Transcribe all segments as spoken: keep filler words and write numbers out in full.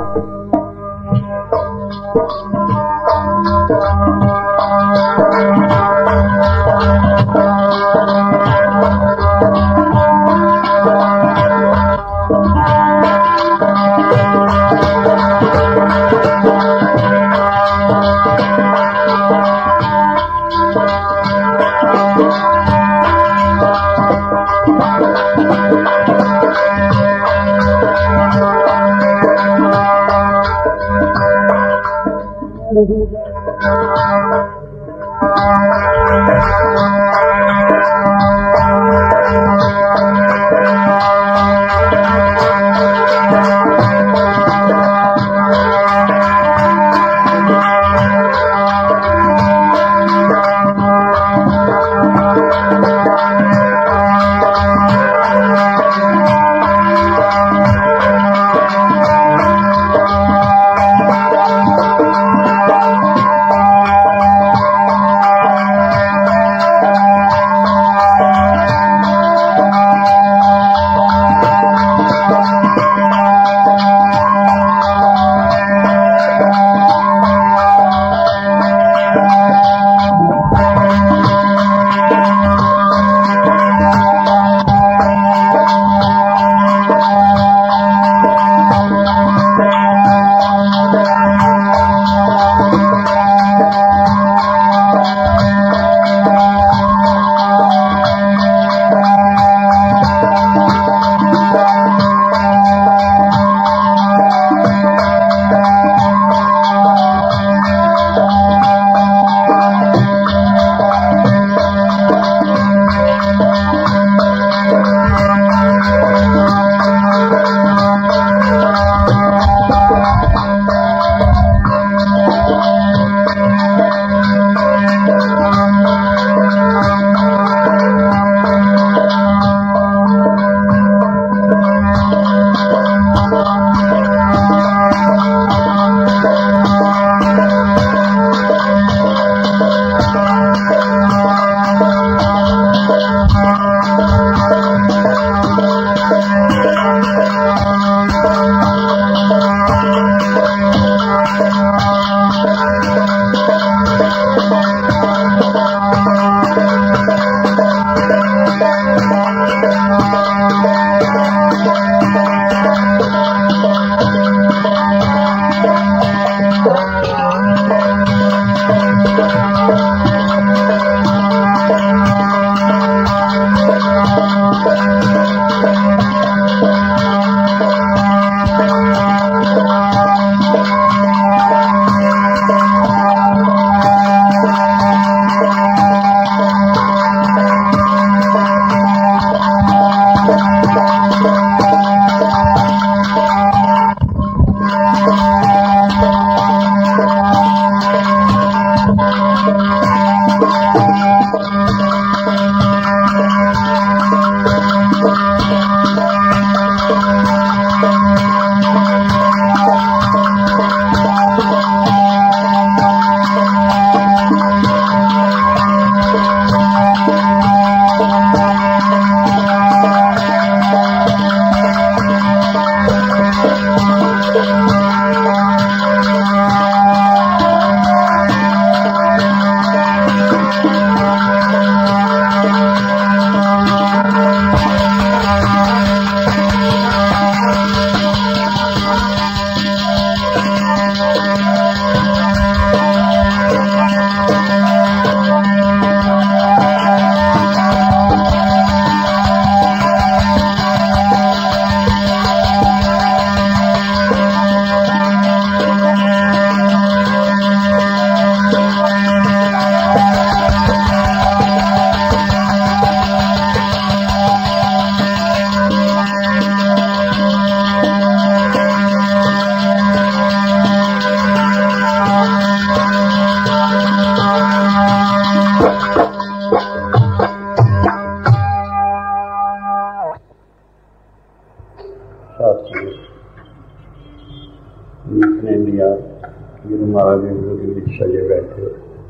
गुरु महाराज जी सजे बैठे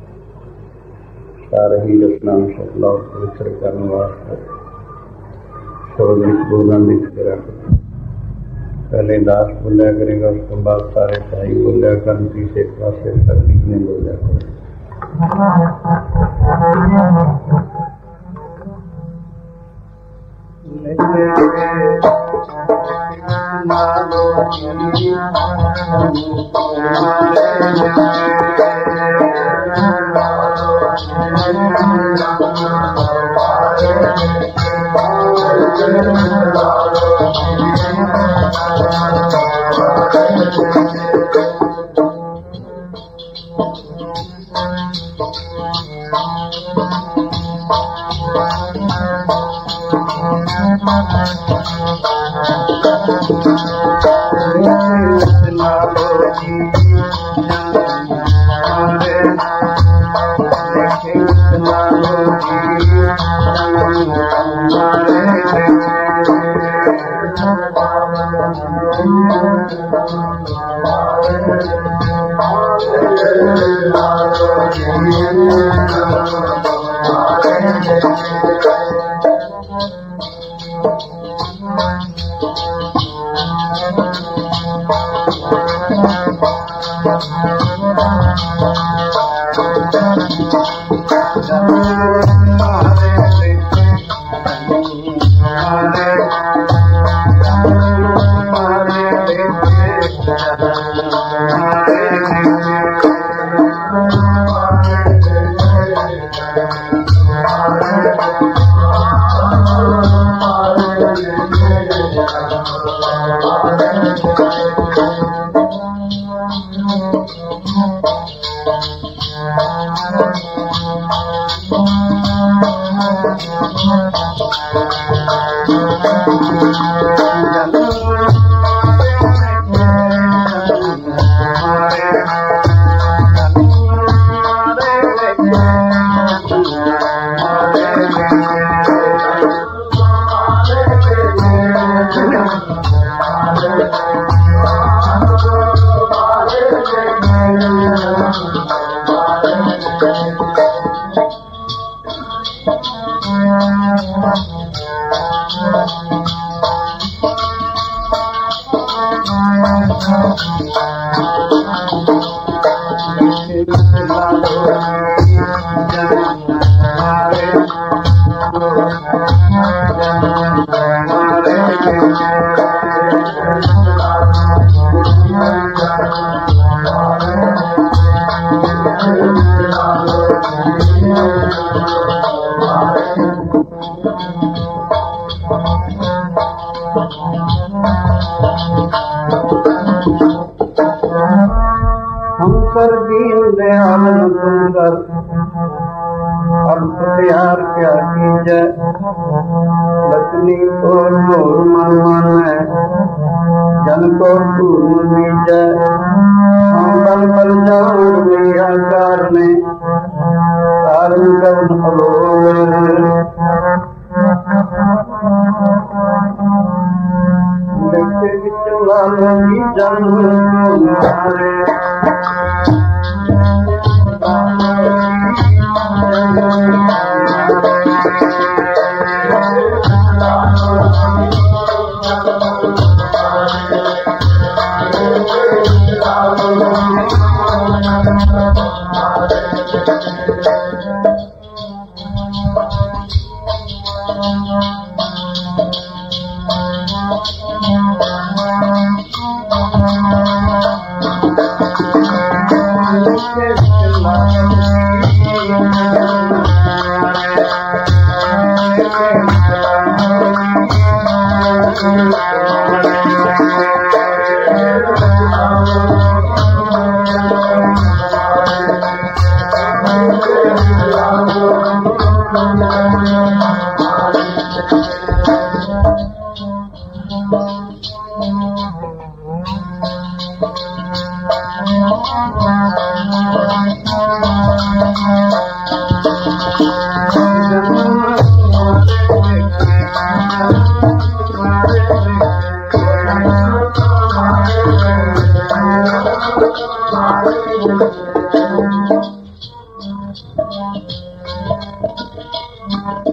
सारे ही रचनाओं शब्दों पवित्र करने वास्ते शब्द बोलना लिख के रख पहले दास बोलिया करेगा, उसके बाद सारे भाई बोलिया कर, तीसरे पासे तकलीफ नहीं बोलिया करेगा।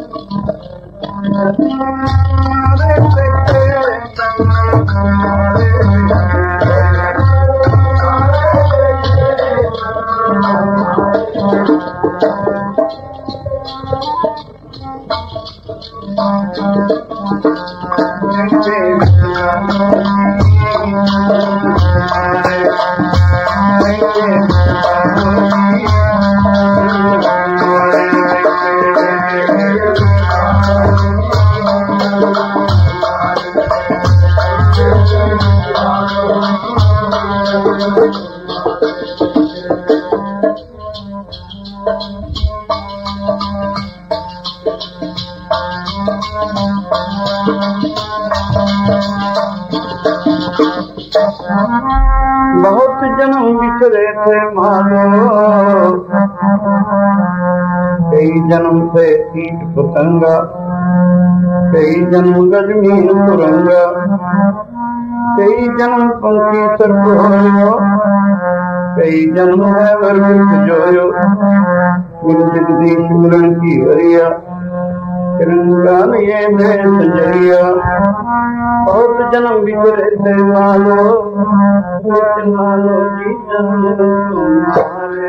Hare बहुत जन्म बिछड़े थे मानो, कई जन्म थे कीट पतंगा, कई जन्म गजमीन कुरंगा, कई जन्म पंखी सरकोयो, कई जन्म है वर्ग जोयो, गुरु जगदीश मिलन की वरिया, किरण ये मैं संजरिया। बहुत जन्म बिछड़े थे मानो, मानो जी जन्म तुम्हारे।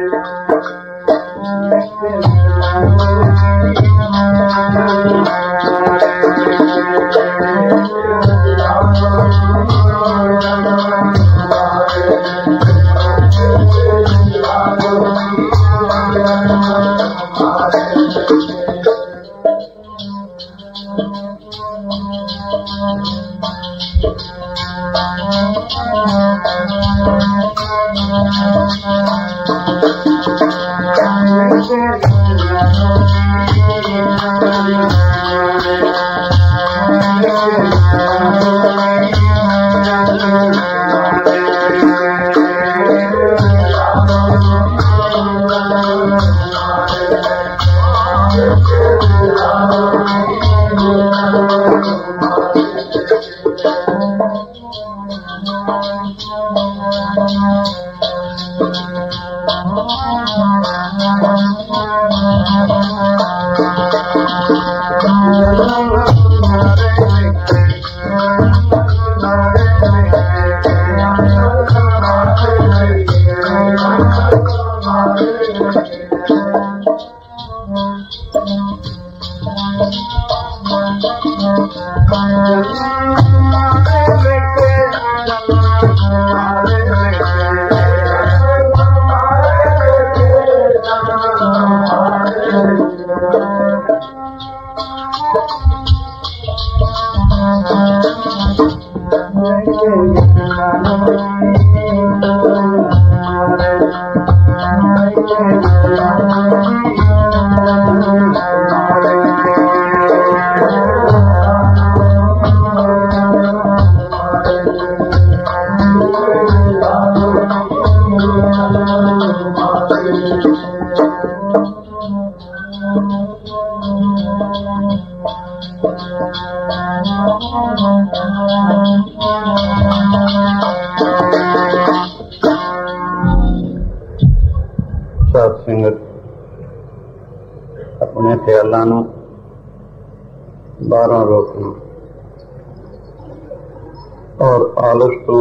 ਸਾਧ ਸੰਗਤ ਆਪਣੇ ਖਿਆਲਾਂ ਨੂੰ ਬਾਹਰੋਂ ਰੋਕਣਾ ਔਰ ਆਲਸ ਤੋਂ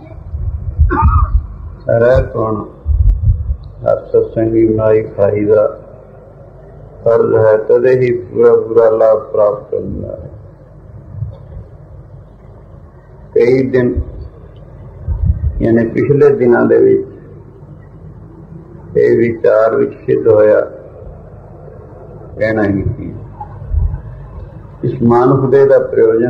ਰਹਿਤ ਹੋਣਾ ਹਰ ਸਤਸੰਗੀ ਬਣਾਈ ਖਾਈ ਦਾ ਫਰਜ਼ ਹੈ, ਤਦੇ ਹੀ ਪੂਰਾ ਪੂਰਾ ਲਾਭ ਪ੍ਰਾਪਤ ਹੁੰਦਾ ਹੈ। ਕਈ ਦਿਨ ਯਾਨੀ ਪਿਛਲੇ ਦਿਨਾਂ ਦੇ ਵਿੱਚ ਇਹ ਵਿਚਾਰ ਵਿਕਸਿਤ ਹੋਇਆ ਕਹਿਣਾ ਹੀ ਸੀ, ਇਸ ਮਾਨੁਖ ਦੇ ਦਾ ਪ੍ਰਯੋਜਨ,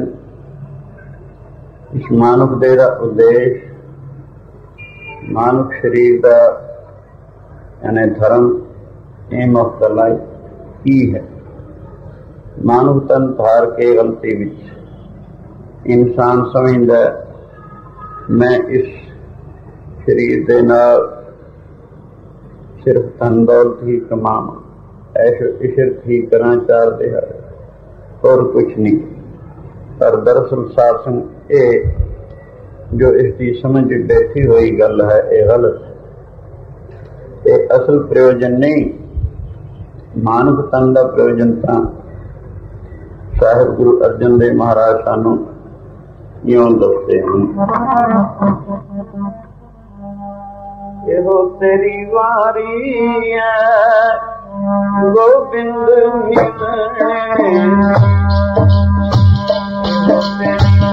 ਇਸ ਮਾਨੁਖ ਦੇ ਦਾ ਉਦੇਸ਼, ਮਾਨੁਖ ਸਰੀਰ ਦਾ ਯਾਨੀ ਧਰਮ, ਏਮ ਆਫ ਦਾ ਲਾਈਫ ਕੀ ਹੈ। ਮਾਨੁਖ ਤਨ ਧਾਰ ਕੇ ਗਲਤੀ ਵਿੱਚ ਇਨਸਾਨ ਸਮਝਦਾ ਮੈਂ ਇਸ ਸਰੀਰ ਦੇ ਨਾਲ ਸਿਰਫ ਧਨ ਦੌਲਤ ਹੀ ਕਮਾਵਾਂ, ਐਸ਼ ਇਸ਼ਰਤ ਹੀ ਕਰਾਂ ਚਾਰ ਦਿਹਾੜੇ, ਹੋਰ ਕੁਛ ਨਹੀਂ। ਪਰ ਦਰਅਸਲ ਸਾਧ ਸੰਗਤ ਇਹ ਜੋ ਇਸ ਦੀ ਸਮਝ ਬੈਠੀ ਹੋਈ ਗੱਲ ਹੈ ਇਹ ਗਲਤ ਹੈ। ਇਹ ਅਸਲ ਪ੍ਰਯੋਜਨ ਨਹੀਂ। ਮਾਨਵ ਤਨ ਦਾ ਪ੍ਰਯੋਜਨ ਤਾਂ ਸਾਹਿਬ ਗੁਰੂ ਅਰਜਨ ਦੇਵ ਮਹਾਰਾਜ ਸਾਨੂੰ ਇਉਂ ਦੱਸਦੇ ਹਨ। ਇਹੋ ਤੇਰੀ ਵਾਰੀ ਹੈ ਗੋਬਿੰਦ ਮਿਲਣੇ, ਇਹੋ ਤੇਰੀ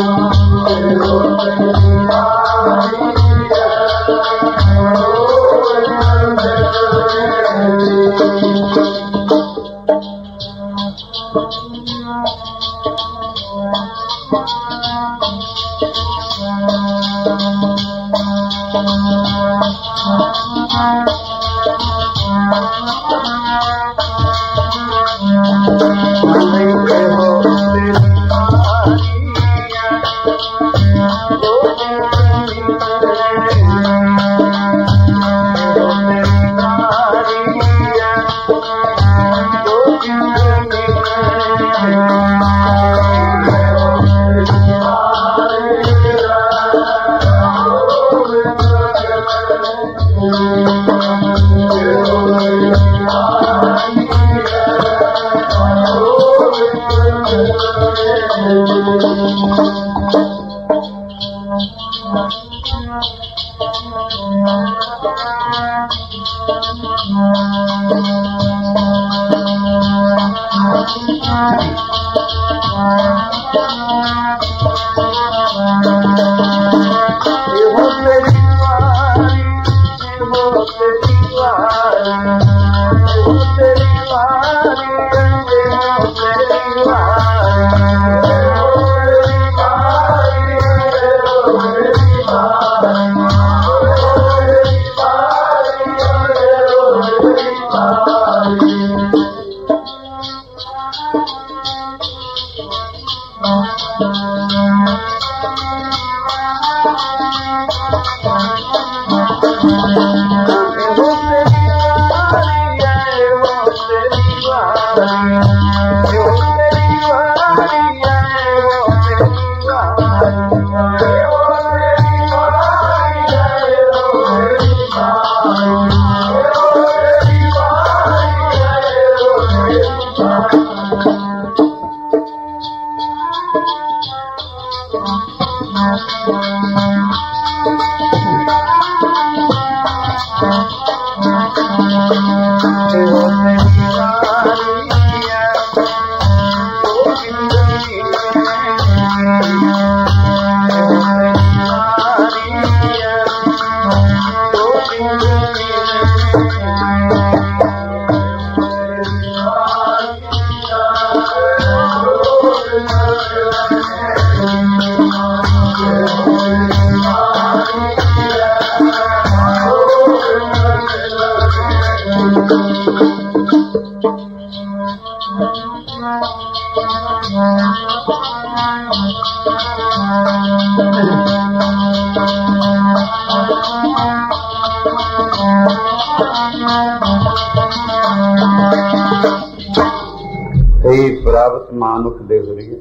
ਪ੍ਰਾਪਤ ਮਾਨੁਖ ਦੇ ਵਰੀਆ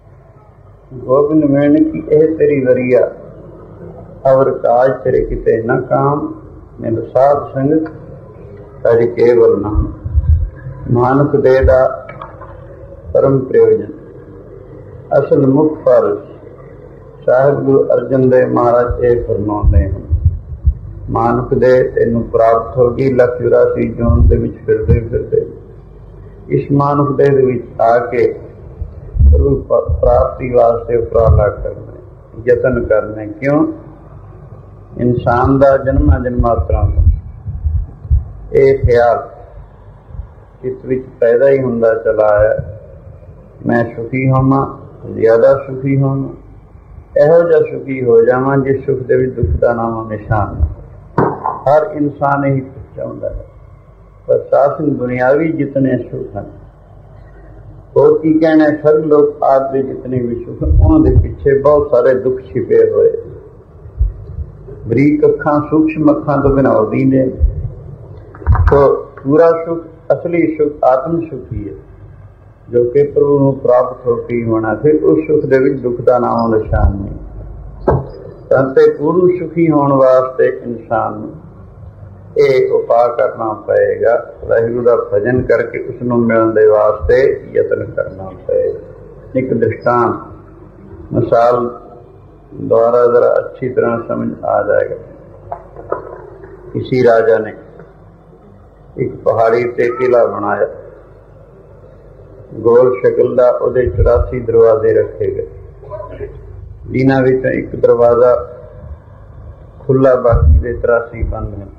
ਗੋਬਿੰਦ ਮੇਣ ਕੀ ਇਹ ਤੇਰੀ ਵਰੀਆ ਅਵਰ ਕਾਜ ਤੇਰੇ ਕਿਤੇ ਨਾ ਕਾਮ ਮੈਨੂੰ ਸਾਧ ਸੰਗਤ ਤਜ ਕੇਵਲ ਨਾ ਮਾਨੁਖ ਦੇ ਦਾ ਪਰਮ ਪ੍ਰਯੋਜਨ ਅਸਲ ਮੁੱਖ ਫਰਜ਼ ਸਾਹਿਬ ਗੁਰੂ ਅਰਜਨ ਦੇਵ ਮਹਾਰਾਜ ਇਹ ਫਰਮਾਉਂਦੇ ਹਨ ਮਾਨੁਖ ਦੇ ਤੈਨੂੰ ਪ੍ਰਾਪਤ ਹੋ ਗਈ ਲੱਖ ਚੁਰਾਸੀ ਜੂਨ ਦੇ ਵਿੱਚ ਫਿਰਦੇ ਫਿਰਦੇ ਇਸ ਮਾਨੁਖ ਦੇਹ ਦੇ ਵਿੱਚ ਆ ਕੇ ਪ੍ਰਭੂ ਪ੍ਰਾਪਤੀ ਵਾਸਤੇ ਉਪਰਾਲਾ ਕਰਨਾ ਯਤਨ ਕਰਨੇ ਕਿਉਂ ਇਨਸਾਨ ਦਾ ਜਨਮਾਂ ਜਨਮਾਂਤਰਾਂ ਦਾ ਇਹ ਖਿਆਲ ਇਸ ਵਿੱਚ ਪੈਦਾ ਹੀ ਹੁੰਦਾ ਚਲਾ ਆਇਆ ਮੈਂ ਸੁਖੀ ਹੋਵਾਂ ਜ਼ਿਆਦਾ ਸੁਖੀ ਹੋਵਾਂ ਇਹੋ ਜਿਹਾ ਸੁਖੀ ਹੋ ਜਾਵਾਂ ਜਿਸ ਸੁਖ ਦੇ ਵਿੱਚ ਦੁੱਖ ਦਾ ਨਾਮ ਨਿਸ਼ਾਨ ਨਾ ਹਰ इंसान ही चाहता है पर शासन दुनियावी जितने सुख हैं और की कहना है सब लोग आपके जितने भी सुख उन्होंने पीछे बहुत सारे दुख छिपे हुए बरीक अखा सूक्ष्म अखा तो बिना होती ने तो पूरा सुख असली सुख आत्म सुख ही है जो कि प्रभु को प्राप्त होकर ही होना फिर उस सुख दे विच दुख का नाम निशान नहीं तंते पूर्ण सुखी होने वास्ते इंसान ਇਹ ਉਪਾਅ ਕਰਨਾ ਪਏਗਾ ਵਾਹਿਗੁਰੂ ਦਾ ਭਜਨ ਕਰਕੇ ਉਸ ਨੂੰ ਮਿਲਣ ਦੇ ਵਾਸਤੇ ਯਤਨ ਕਰਨਾ ਪਏਗਾ ਇੱਕ ਦ੍ਰਿਸ਼ਟਾਂਤ ਮਿਸਾਲ ਦੁਆਰਾ ਜ਼ਰਾ ਅੱਛੀ ਤਰ੍ਹਾਂ ਸਮਝ ਆ ਜਾਏਗਾ किसी राजा ने एक पहाड़ी ते किला बनाया गोल शक्ल दा उहदे चौरासी दरवाजे रखे गए ਜਿਨ੍ਹਾਂ ਵਿੱਚੋਂ ਇੱਕ ਦਰਵਾਜ਼ਾ ਖੁੱਲਾ, ਬਾਕੀ ਦੇ ਤਰਾਸੀ ਬੰਦ ਹਨ।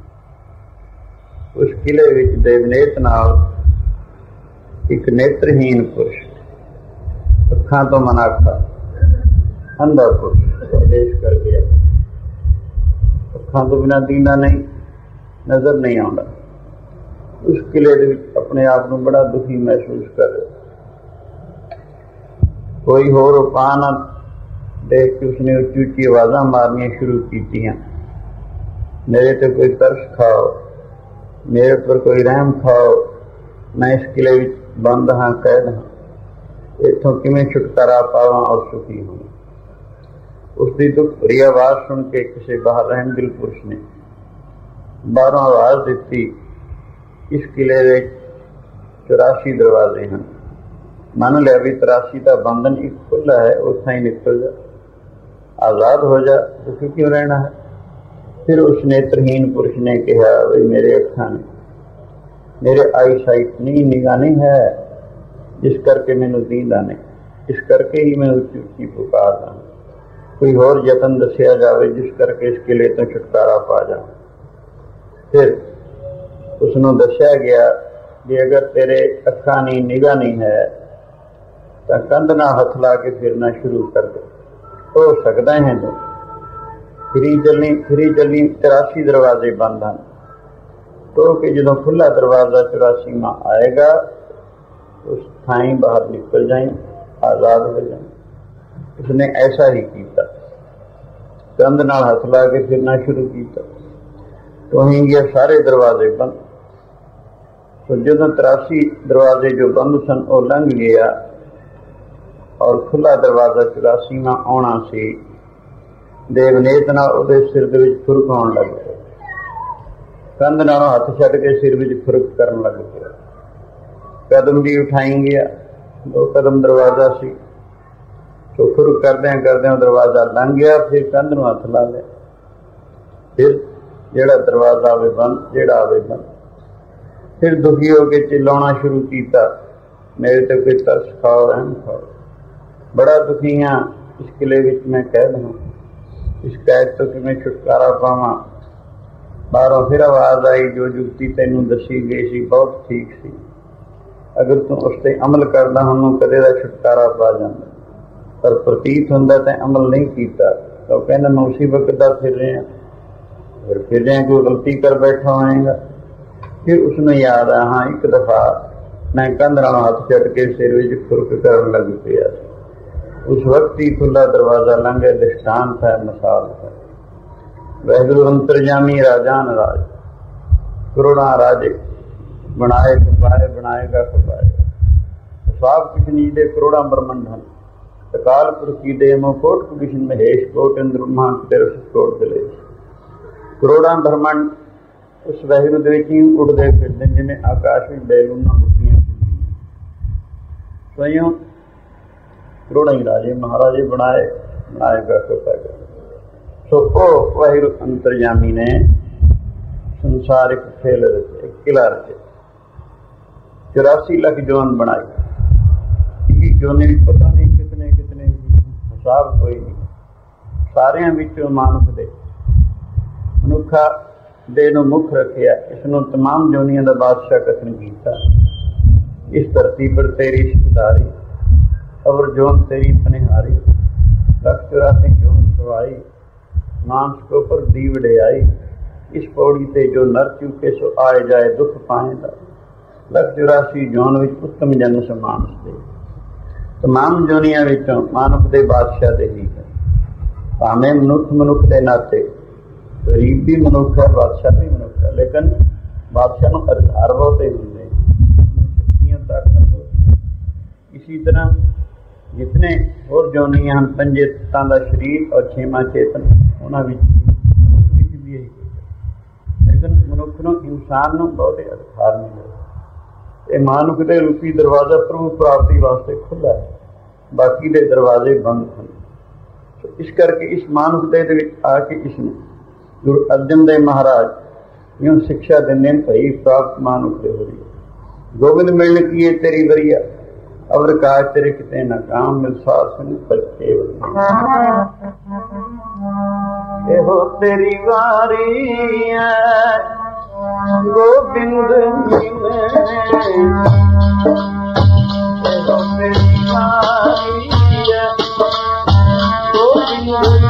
ਉਸ ਕਿਲੇ ਵਿੱਚ ਦੇਵਨੇਤ ਨਾਲ ਇੱਕ ਨੇਤਰਹੀਨ ਪੁਰਸ਼, ਅੱਖਾਂ ਤੋਂ ਮਨਾਖਾ, ਅੰਧਾ ਪੁਰਸ਼ ਪ੍ਰਵੇਸ਼ ਕਰ ਗਿਆ। ਅੱਖਾਂ ਤੋਂ ਬਿਨਾਂ ਦੀਨਾ ਨਹੀਂ, ਨਜ਼ਰ ਨਹੀਂ ਆਉਂਦਾ। ਉਸ ਕਿਲੇ ਦੇ ਵਿੱਚ ਆਪਣੇ ਆਪ ਨੂੰ ਬੜਾ ਦੁਖੀ ਮਹਿਸੂਸ ਕਰ ਰਿਹਾ। ਕੋਈ ਹੋਰ ਉਪਾਅ ਨਾ ਦੇਖ ਕੇ ਉਸਨੇ ਉੱਚੀ ਉੱਚੀ ਆਵਾਜ਼ਾਂ ਮਾਰਨੀਆਂ ਸ਼ੁਰੂ ਕੀਤੀਆਂ, ਮੇਰੇ ਤੇ ਕੋਈ ਤਰਸ ਖਾਓ, ਮੇਰੇ ਉੱਪਰ ਕੋਈ ਰਹਿਮ ਖਾਓ, ਮੈਂ ਇਸ ਕਿਲੇ ਵਿੱਚ ਬੰਦ ਹਾਂ, ਕੈਦ ਹਾਂ, ਇੱਥੋਂ ਕਿਵੇਂ ਛੁਟਕਾਰਾ ਪਾਵਾਂ ਔਰ ਸੁਖੀ ਹੋਵਾਂ। ਉਸਦੀ ਦੁੱਖ ਭਰੀ ਆਵਾਜ਼ ਸੁਣ ਕੇ ਕਿਸੇ ਬਾਹਰ ਰਹਿਮਦਿਲ ਪੁਰਸ਼ ਨੇ ਬਾਹਰੋਂ ਆਵਾਜ਼ ਦਿੱਤੀ, ਇਸ ਕਿਲੇ ਵਿੱਚ ਚੁਰਾਸੀ ਦਰਵਾਜ਼ੇ ਹਨ, ਮੰਨ ਲਿਆ ਵੀ ਤਰਾਸੀ ਦਾ ਬੰਧਨ ਇੱਕ ਖੁੱਲ੍ਹਾ ਹੈ, ਉੱਥਾਂ ਹੀ ਨਿਕਲ ਜਾ, ਆਜ਼ਾਦ ਹੋ ਜਾ, ਦੁਖੀ ਕਿਉਂ ਰਹਿਣਾ ਹੈ। ਫਿਰ ਉਸ ਨੇਤਰਹੀਨ ਪੁਰਸ਼ ਨੇ ਕਿਹਾ, ਵੀ ਮੇਰੇ ਅੱਖਾਂ ਨੇ, ਮੇਰੇ ਆਈ ਸਾਈਟ ਨਹੀਂ, ਨਿਗਾਹ ਨਹੀਂ ਹੈ, ਜਿਸ ਕਰਕੇ ਮੈਨੂੰ ਦੀਂਦਾ ਨਹੀਂ, ਇਸ ਕਰਕੇ ਹੀ ਮੈਂ ਉੱਚੀ ਉੱਚੀ ਪੁਕਾਰਦਾ। ਕੋਈ ਹੋਰ ਯਤਨ ਦੱਸਿਆ ਜਾਵੇ ਜਿਸ ਕਰਕੇ ਇਸ ਕਿਲੇ ਤੋਂ ਛੁਟਕਾਰਾ ਪਾ ਜਾ। ਫਿਰ ਉਸਨੂੰ ਦੱਸਿਆ ਗਿਆ ਕਿ ਅਗਰ ਤੇਰੇ ਅੱਖਾਂ ਨਹੀਂ, ਨਿਗਾਹ ਨਹੀਂ ਹੈ, ਤਾਂ ਕੰਧ ਨਾਲ ਹੱਥ ਲਾ ਕੇ ਫਿਰਨਾ ਸ਼ੁਰੂ ਕਰ ਦੇ, ਹੋ ਸਕਦਾ ਹੈ ਤੂੰ ਫਿਰੀ ਚੱਲੀ ਫਿਰੀ ਚੱਲੀ ਚੁਰਾਸੀ ਦਰਵਾਜ਼ੇ ਬੰਦ ਹਨ, ਕਿਉਂਕਿ ਜਦੋਂ ਖੁੱਲ੍ਹਾ ਦਰਵਾਜ਼ਾ ਚੁਰਾਸੀਵਾਂ ਆਏਗਾ ਉਸ ਥਾਈਂ ਬਾਹਰ ਨਿਕਲ ਜਾਏ, ਆਜ਼ਾਦ ਹੋ ਜਾਏ। ਉਸਨੇ ਐਸਾ ਹੀ ਕੀਤਾ, ਕੰਧ ਨਾਲ ਹੱਥ ਲਾ ਕੇ ਫਿਰਨਾ ਸ਼ੁਰੂ ਕੀਤਾ, ਤੋਂ ਹੀ ਗਿਆ ਸਾਰੇ ਦਰਵਾਜ਼ੇ ਬੰਦ। ਸੋ ਜਦੋਂ ਤਰਾਸੀ ਦਰਵਾਜ਼ੇ ਜੋ ਬੰਦ ਸਨ ਉਹ ਲੰਘ ਗਿਆ ਔਰ ਖੁੱਲ੍ਹਾ ਦਰਵਾਜ਼ਾ ਚੁਰਾਸੀਵਾਂ ਆਉਣਾ ਸੀ, ਦੇਵਨੇਤ ਨਾਲ ਉਹਦੇ ਸਿਰ ਦੇ ਵਿੱਚ ਫੁਰਕ ਆਉਣ ਲੱਗ ਪਿਆ, ਕੰਧ ਨਾਲੋਂ ਹੱਥ ਛੱਡ ਕੇ ਸਿਰ ਵਿੱਚ ਫੁਰਕ ਕਰਨ ਲੱਗ ਪਿਆ। ਕਦਮ ਵੀ ਉਠਾਈ ਗਿਆ, ਦੋ ਕਦਮ ਦਰਵਾਜ਼ਾ ਸੀ, ਸੋ ਫੁਰਕ ਕਰਦਿਆਂ ਕਰਦਿਆਂ ਦਰਵਾਜ਼ਾ ਲੰਘ ਗਿਆ। ਫਿਰ ਕੰਧ ਨੂੰ ਹੱਥ ਲਾ ਲਿਆ, ਫਿਰ ਜਿਹੜਾ ਦਰਵਾਜ਼ਾ ਆਵੇ ਬੰਦ, ਜਿਹੜਾ ਆਵੇ ਬੰਦ। ਫਿਰ ਦੁਖੀ ਹੋ ਕੇ ਚਿਲਾਉਣਾ ਸ਼ੁਰੂ ਕੀਤਾ, ਮੇਰੇ ਤੇ ਕੋਈ ਤਰਸ ਖਾਓ, ਰਹਿਮ ਖਾਓ, ਬੜਾ ਦੁਖੀ ਹਾਂ, ਇਸ ਕਿਲੇ ਵਿੱਚ ਮੈਂ ਕੈਦ ਹਾਂ, ਇਸ ਕੈਦ ਤੋਂ ਕਿਵੇਂ ਛੁਟਕਾਰਾ ਪਾਵਾਂ। ਬਾਹਰੋਂ ਫਿਰ ਆਵਾਜ਼ ਆਈ, ਜੋ ਜੁਗਤੀ ਤੈਨੂੰ ਦੱਸੀ ਗਈ ਸੀ ਬਹੁਤ ਠੀਕ ਸੀ, ਅਗਰ ਤੂੰ ਉਸ ਤੇ ਅਮਲ ਕਰਦਾ ਉਹਨੂੰ ਕਦੇ ਦਾ ਛੁਟਕਾਰਾ ਪਾ ਜਾਂਦਾ, ਪਰ ਪ੍ਰਤੀਤ ਹੁੰਦਾ ਤੇ ਅਮਲ ਨਹੀਂ ਕੀਤਾ। ਤਾਂ ਉਹ ਕਹਿੰਦਾ ਮੈਂ ਉਸੀ ਵਕਤ ਦਾ ਫਿਰ ਰਿਹਾ, ਫਿਰ ਫਿਰ ਰਿਹਾ ਕੋਈ ਗਲਤੀ ਕਰ ਬੈਠਾ ਹੋਏਗਾ। ਫਿਰ ਉਸਨੂੰ ਯਾਦ ਆ, ਹਾਂ ਇੱਕ ਦਫਾ ਮੈਂ ਕੰਧ ਨਾਲੋਂ ਹੱਥ ਛੱਡ ਕੇ ਸਿਰ ਵਿੱਚ ਫੁਰਕ ਕਰਨ ਲੱਗ ਪਿਆ, ਉਸ ਵਕਤ ਹੀ ਖੁੱਲ੍ਹਾ ਦਰਵਾਜ਼ਾ ਲੰਘੇ, ਦ੍ਰਿਸ਼ਟਾਂਤ ਹੈ, ਮਿਸਾਲ ਹੈ। ਵਾਹਿਗੁਰੂ ਅੰਤਰਜਾਮੀ ਰਾਜਾਨ ਰਾਜ, ਕਰੋੜਾਂ ਰਾਜੇ ਬਣਾਏ ਖਪਾਏ, ਬਣਾਏਗਾ ਖਪਾਏ, ਸਭ ਕੁਛ ਨੀਜ ਦੇ ਕਰੋੜਾਂ ਬ੍ਰਹਮੰਡ ਹਨ। ਅਕਾਲ ਪੁਰਖੀ ਦੇ ਮੋ ਕੋਟ ਕੁਸ਼ਨ ਮਹੇਸ਼, ਕੋਟ ਇੰਦਰ ਮਹਾਂ ਤੇਰੇ ਕੋਟ ਦਲੇ, ਕਰੋੜਾਂ ਬ੍ਰਹਮੰਡ ਉਸ ਵਾਹਿਗੁਰੂ ਦੇ ਵਿੱਚ ਹੀ ਉੱਡਦੇ ਫਿਰਦੇ, ਜਿਵੇਂ ਆਕਾਸ਼ ਵਿੱਚ ਬੈਲੂਨਾਂ ਉੱਡੀਆਂ ਫਿਰਦੀਆਂ। ਸਵਯੰ ਕਰੋੜਾਂ ਹੀ ਰਾਜੇ ਮਹਾਰਾਜੇ ਬਣਾਏ, ਬਣਾਏਗਾ ਖਪਾਏਗਾ। ਸੋ ਉਹ ਵਾਹਿਗੁਰੂ ਅੰਤਰਜਾਮੀ ਨੇ ਸੰਸਾਰ ਇੱਕ ਖੇਲ ਰਚੇ, ਇੱਕ ਕਿਲਾ ਰਚੇ, ਚੁਰਾਸੀ ਲੱਖ ਜੋਨ ਬਣਾਈ। ਇਹ ਜੋਨੇ ਵੀ ਪਤਾ ਨਹੀਂ ਕਿਤਨੇ ਕਿਤਨੇ, ਹਿਸਾਬ ਕੋਈ ਨਹੀਂ। ਸਾਰਿਆਂ ਵਿੱਚੋਂ ਮਾਨੁਖ ਦੇ ਮਨੁੱਖਾ ਦੇ ਨੂੰ ਮੁੱਖ ਰੱਖਿਆ, ਇਸ ਨੂੰ ਤਮਾਮ ਜੋਨੀਆਂ ਦਾ ਬਾਦਸ਼ਾਹ ਕਥਨ ਕੀਤਾ। ਇਸ ਧਰਤੀ ਪਰ ਤੇਰੀ ਸਿਕਦਾਰੀ, ਅਵਰ ਜੋਨ ਤੇਰੀ ਪਨਿਹਾਰੀ, ਲੱਖ ਚੁਰਾਸੀ ਜੋਨ ਸਵਾਈ, ਮਾਨਸ ਕੋ ਪਰ ਦੀ ਵਡਿਆਈ। ਇਸ ਪੌੜੀ ਤੇ ਜੋ ਨਰ ਚੁਕੇ ਸੋ ਆਏ ਜਾਏ ਦੁੱਖ ਪਾਏਗਾ। ਲੱਖ ਚੁਰਾਸੀ ਜੋਨ ਵਿੱਚ ਉੱਤਮ ਜਨਮ ਸਮਾਨਸ ਦੇ, ਤਮਾਮ ਜੋਨੀਆਂ ਵਿੱਚੋਂ ਮਾਨਵ ਦੇ ਬਾਦਸ਼ਾਹ ਦੇ ਹੀ ਹੈ। ਭਾਵੇਂ ਮਨੁੱਖ ਮਨੁੱਖ ਦੇ ਨਾਤੇ, ਗਰੀਬ ਵੀ ਮਨੁੱਖ ਹੈ, ਬਾਦਸ਼ਾਹ ਵੀ ਮਨੁੱਖ ਹੈ, ਲੇਕਿਨ ਬਾਦਸ਼ਾਹ ਨੂੰ ਅਧਿਕਾਰ ਬਹੁਤੇ ਹੁੰਦੇ, ਸ਼ਕਤੀਆਂ ਤਾਕਤਾਂ ਬਹੁਤੀਆਂ। ਇਸੀ ਤਰ੍ਹਾਂ ਜਿਤਨੇ ਹੋਰ ਜੋਨੀਆਂ ਹਨ, ਪੰਜੇ ਤੱਤਾਂ ਦਾ ਸਰੀਰ ਔਰ ਛੇਵਾਂ ਚੇਤਨ, ਉਹਨਾਂ ਵਿੱਚ ਮਨੁੱਖ ਵਿੱਚ ਵੀ ਇਹੀ ਕੁਝ, ਲੇਕਿਨ ਮਨੁੱਖ ਨੂੰ, ਇਨਸਾਨ ਨੂੰ ਬਹੁਤੇ ਅਧਿਕਾਰ ਮਿਲੇ। ਇਹ ਮਾਨੁਖ ਦੇ ਰੂਪੀ ਦਰਵਾਜ਼ਾ ਪ੍ਰਭੂ ਪ੍ਰਾਪਤੀ ਵਾਸਤੇ ਖੁੱਲ੍ਹਾ ਹੈ, ਬਾਕੀ ਦੇ ਦਰਵਾਜ਼ੇ ਬੰਦ ਹਨ। ਇਸ ਕਰਕੇ ਇਸ ਮਾਨੁਖ ਦੇ ਵਿੱਚ ਆ ਕੇ ਇਸ ਨੂੰ ਗੁਰੂ ਅਰਜਨ ਦੇਵ ਮਹਾਰਾਜ ਇਉਂ ਸਿੱਖਿਆ ਦਿੰਦੇ ਨੇ, ਭਈ ਪ੍ਰਾਪਤ ਮਾਨੁਖ ਦੇ ਹੋ ਰਹੀ, ਗੋਬਿੰਦ ਮਿਲਣ ਕੀ ਹੈ ਤੇਰੀ ਵਰੀਆ, अवर काज तेरे किते न काम मिल साथ संग पर केवल एहो तेरी वारी है गोबिंद एहो तेरी वारी है गोबिंद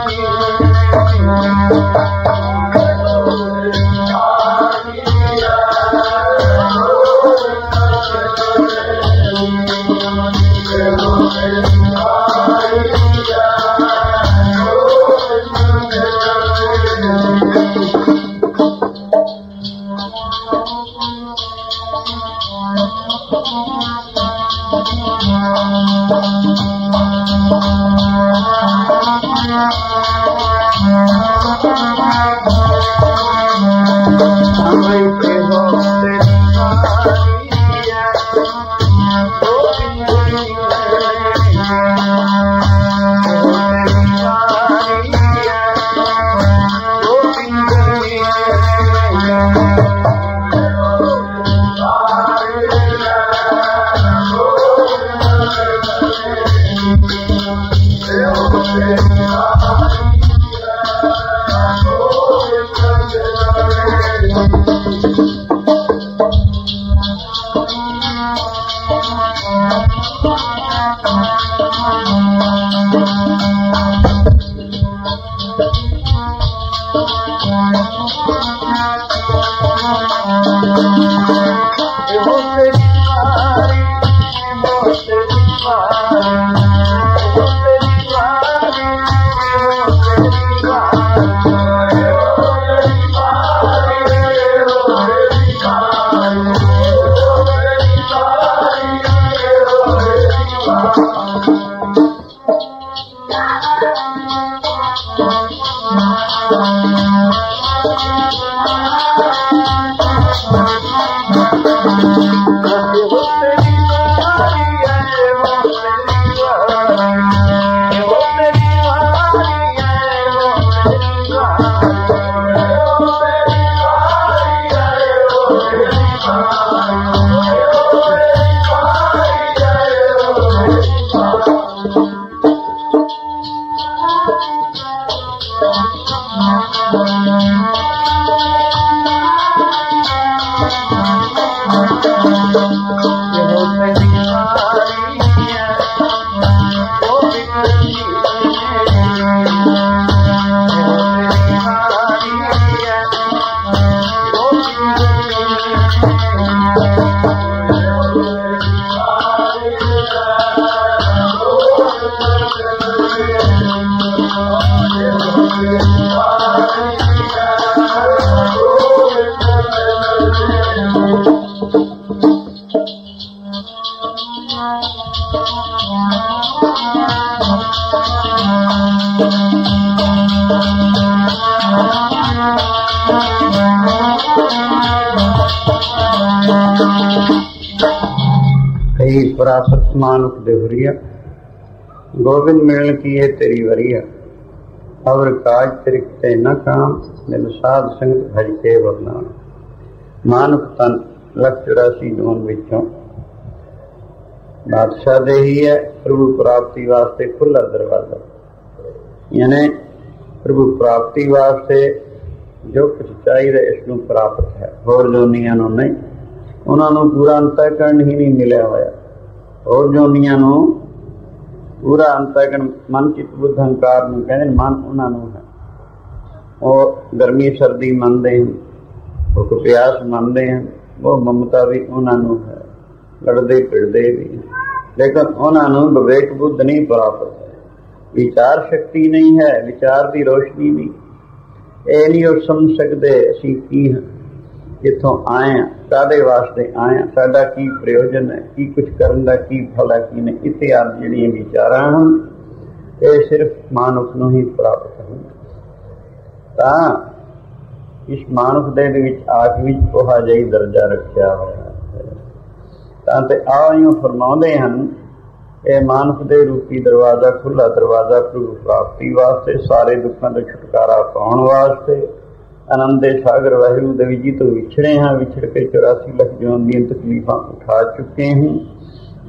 मानुख देवरिया गोविंद मिलन की है तेरी वरिया अवर काज तिरकते न काम मिल साध संगत हज के वरनाम मानुख तन लख चौरासी जोन विचों बादशाह दे ही है प्रभु प्राप्ति वास्ते खुला दरवाजा यानी प्रभु प्राप्ति वास्ते जो कुछ चाहिए इसनों प्राप्त है होर जोनियां नूं नहीं उन्होंने पूरा अंतःकरण ही नहीं मिलिया होया और जोनियां नूं पूरा अंतःकरण मन चित बुद्ध अहंकार नूं कहंदे मन उन्हां नूं है और गर्मी सर्दी मनते हैं भुख प्यास मनते हैं वो ममता भी उन्हां नूं है लड़ते भिड़ते भी लेकिन उन्हां नूं विवेक बुद्ध नहीं प्राप्त है विचार शक्ति नहीं है विचार की रोशनी नहीं ये नहीं वो समझ सकते असीं की हैं किथों आए हैं कादे वास्ते आए हैं साडा की प्रयोजन है की कुछ करन दा की फल है की नहीं इत्यादि जिहड़ियां विचारां हन ये सिर्फ मानुख नूं ही प्राप्त होण तां इस मानुख दे विच आख विच कोहा जिही दर्जा रखिया होया तां ते आइयों फरमाउंदे हन ये मानुख दे रूपी दरवाजा खुला दरवाजा प्रभु प्राप्ति वास्ते सारे दुखों तो छुटकारा पाउण वास्ते आनंद सागर वाहिगुरू देवी जी तो विछड़े हैं विछड़ के चौरासी लख जोन दी तकलीफां उठा चुके हैं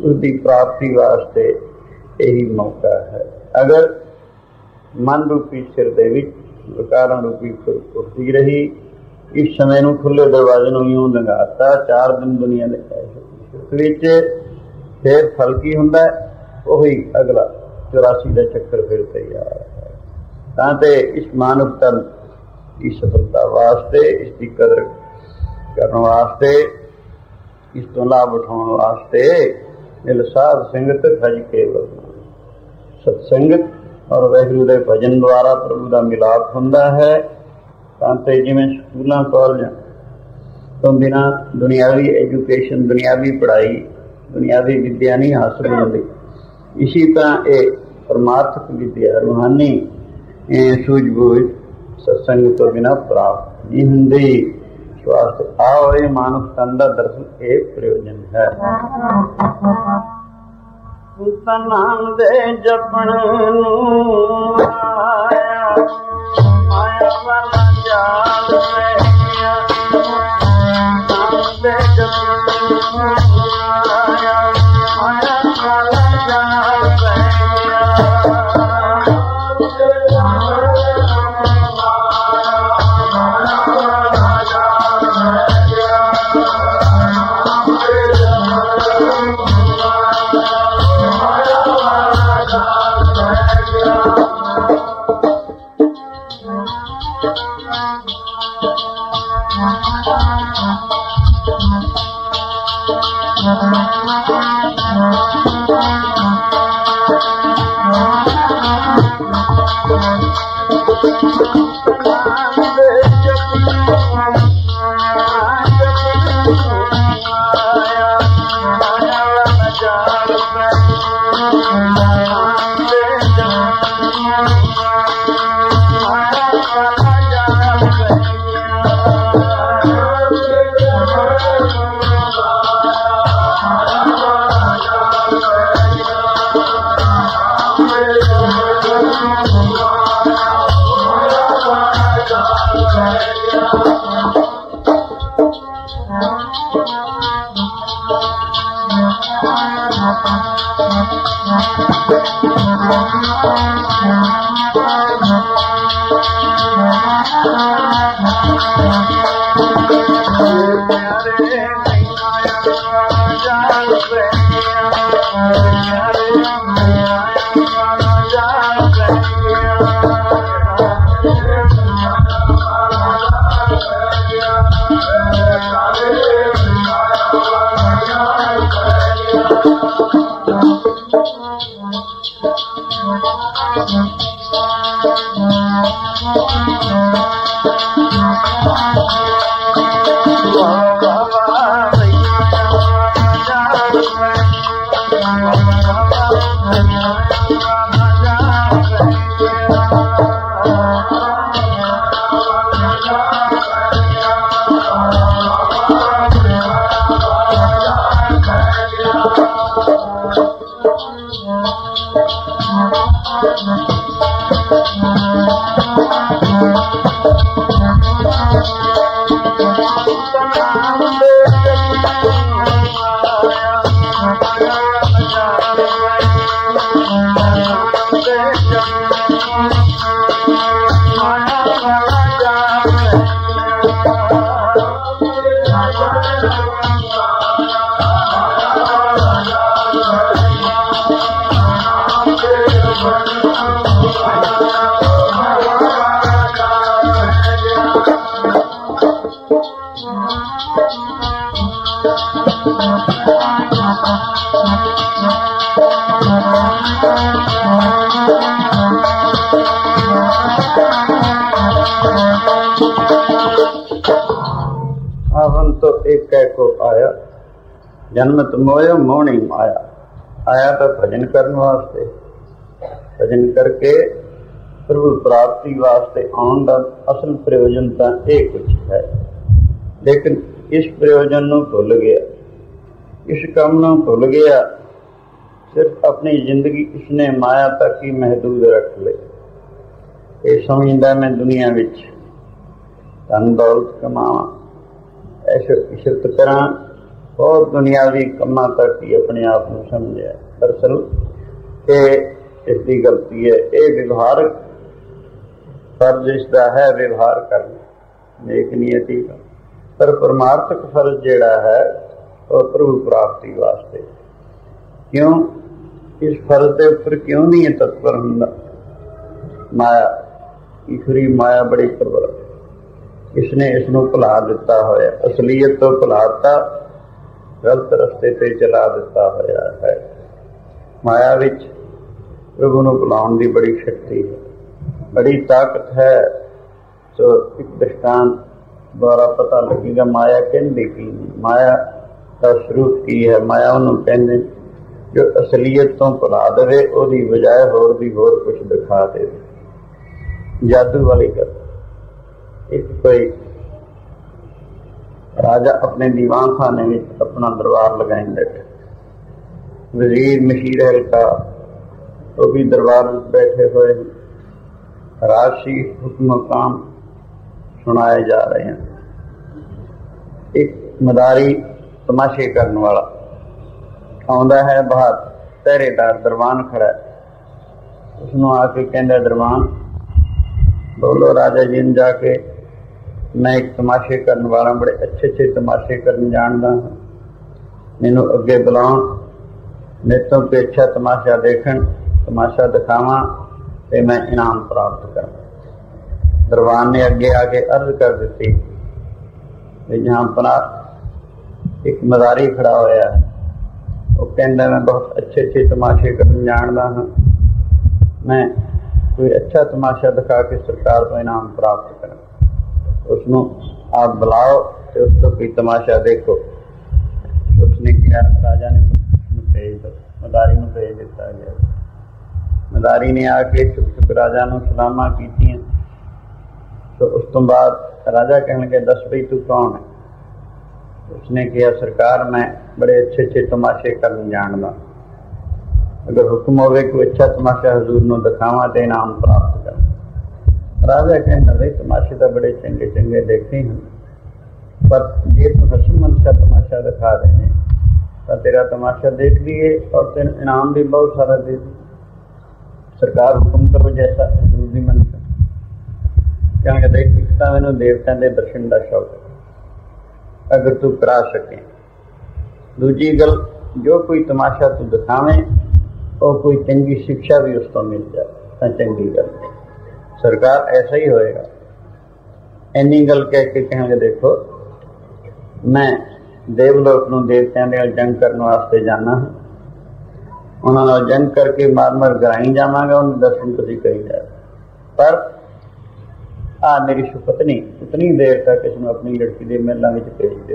उसकी प्राप्ति वास्ते यही मौका है। अगर मन रूपी सिर दे विच विकारां रूपी उठती रही, इस समय नूं खुले दरवाजे नूं यूं लंघाता, चार दिन दुनिया दे फिर फल की हुंदा, वही अगला चौरासी का चक्कर फिर तैयार है। तां ते इस मानव तन की सफलता वास्ते, इसकी कदर करने वास्ते, इस तो लाभ उठाने वास्ते मिल साध संगत खज केवल सत्संगत और वाहिगुरू दे भजन द्वारा प्रभु का मिलाप हुंदा है। तां ते जिवें स्कूलों कॉलेजां तो बिना दुनियावी एजुकेशन, दुनियावी पढ़ाई, दुनियावी विद्या नहीं हासिल होती, इसी तरह ये परमार्थक विद्या रूहानी सूझबूझ सत्संग तो बिना प्राप्त नहीं होंगी। स्वास्थ्य आओ ये मानव तन का दरअसल एक प्रयोजन है। नाम दे जपण माया वाला जाल नाम दे जपण माया वाला जाल तो एक कह को आया जन्मत मोयो मोहनी आया आया तो भजन करने वास्ते, भजन करके प्रभु प्राप्ति वास्ते आने का असल प्रयोजन तो ये कुछ है, लेकिन इस प्रयोजन को भुल गया, इस काम को भुल गया, सिर्फ अपनी जिंदगी इसने माया तक ही महदूद रख ले। ये समझदा मैं दुनिया विच धन दौलत कमावा, ऐशो इशरत करा, बहुत दुनियावी कमां तक ही अपने आप को समझा। दरअसल ये इसकी गलती है। ये व्यवहारक फर्ज इसका है व्यवहार करना नेक नियति का, पर परमार्थक फर्ज जिहड़ा है वह प्रभु प्राप्ति वास्ते। क्यों इस फर्ज के उपर क्यों नहीं तत्पर हुंदा? माया, ईश्वरी माया बड़ी प्रबल, इसने इसनों भुला दिता होया, असलीयत तो भुलाता, गलत रस्ते पे चला दिता होया है। माया विच प्रभु नूं भुलाउण दी बड़ी शक्ति है, बड़ी ताकत है। तो एक दृष्टांत द्वारा पता लगेगा माया कहंदी की, माया का स्वरूप की है। माया उन्होंने कहते जो असलीयत तो भुला दे, उसकी बजाय होर भी होर कुछ दिखा दे, जादू वाली गल। एक कोई राजा अपने दीवान खाने में अपना दरबार लगाए बैठे, वजीर मशीर हल्का तो भी दरबार में बैठे हुए, राजसी हुक्म काम सुनाए जा रहे हैं। एक मदारी तमाशे करने वाला आउंदा है बाहर, पहरेदार दरबान खड़ा है, उसनों आके कहंदा दरबान बोलो राजा जी ने जाके मैं एक तमाशे करने वाला, बड़े अच्छे अच्छे तमाशे करने जानता हूँ, मैनू अगे बुलाओ, मेरे तो कोई अच्छा तमाशा देखन, तमाशा दिखावा तो मैं इनाम प्राप्त करूँ। दरबान ने अगे आके अर्ज कर दी, जहाँ अपना एक मदारी खड़ा होया है, वो कहता मैं बहुत अच्छे अच्छे तमाशे करने जानता हूँ, मैं कोई अच्छा तमाशा दिखा के सरकार को इनाम प्राप्त करें। उसनों आप बुलाओ तो उसको कोई तमाशा देखो। उसने क्या, राजा ने भेज दो, मदारी में भेज दिता गया। मदारी ने आके चुप चुप राजा ने सलामा की। तो उस तो बाद राजा कहने लगे दस भाई तू कौन है? उसने कहा सरकार मैं बड़े अच्छे अच्छे तमाशे करने जानदा, अगर हुक्म होवे कोई अच्छा तमाशा हजूर नूं दिखावा तो इनाम प्राप्त कर। राजा कहना भाई तमाशे तो बड़े चंगे चंगे देखे हैं, पर जे तू हसी मनसा तमाशा दिखा देने तो तेरा तमाशा देख लिए और तेन इनाम भी बहुत सारा दे दी। सरकार हुक्म करो जैसा हजूर दी मनसा। कहने देख इकता मैनू देवतां दे दर्शन का शौक है, अगर तू करा सके। दूजी गल, जो कोई तमाशा तू दिखावे और कोई चंगी शिक्षा भी उसको मिल जाए तो चंगी गल। सरकार ऐसा ही होएगा। इन्नी गल कह के कहेंगे देखो मैं देवलोक नूं देवत्यां दे नाल जंग करने वास्ते जाना है, उन्हां नाल जंग करके मार मार गराई जावांगा, उन्हें दर्शन तुसीं करी जाए। पर आ मेरी सुपत्नी उतनी देर तक इसमें अपनी लड़की के महलों में भेज दे,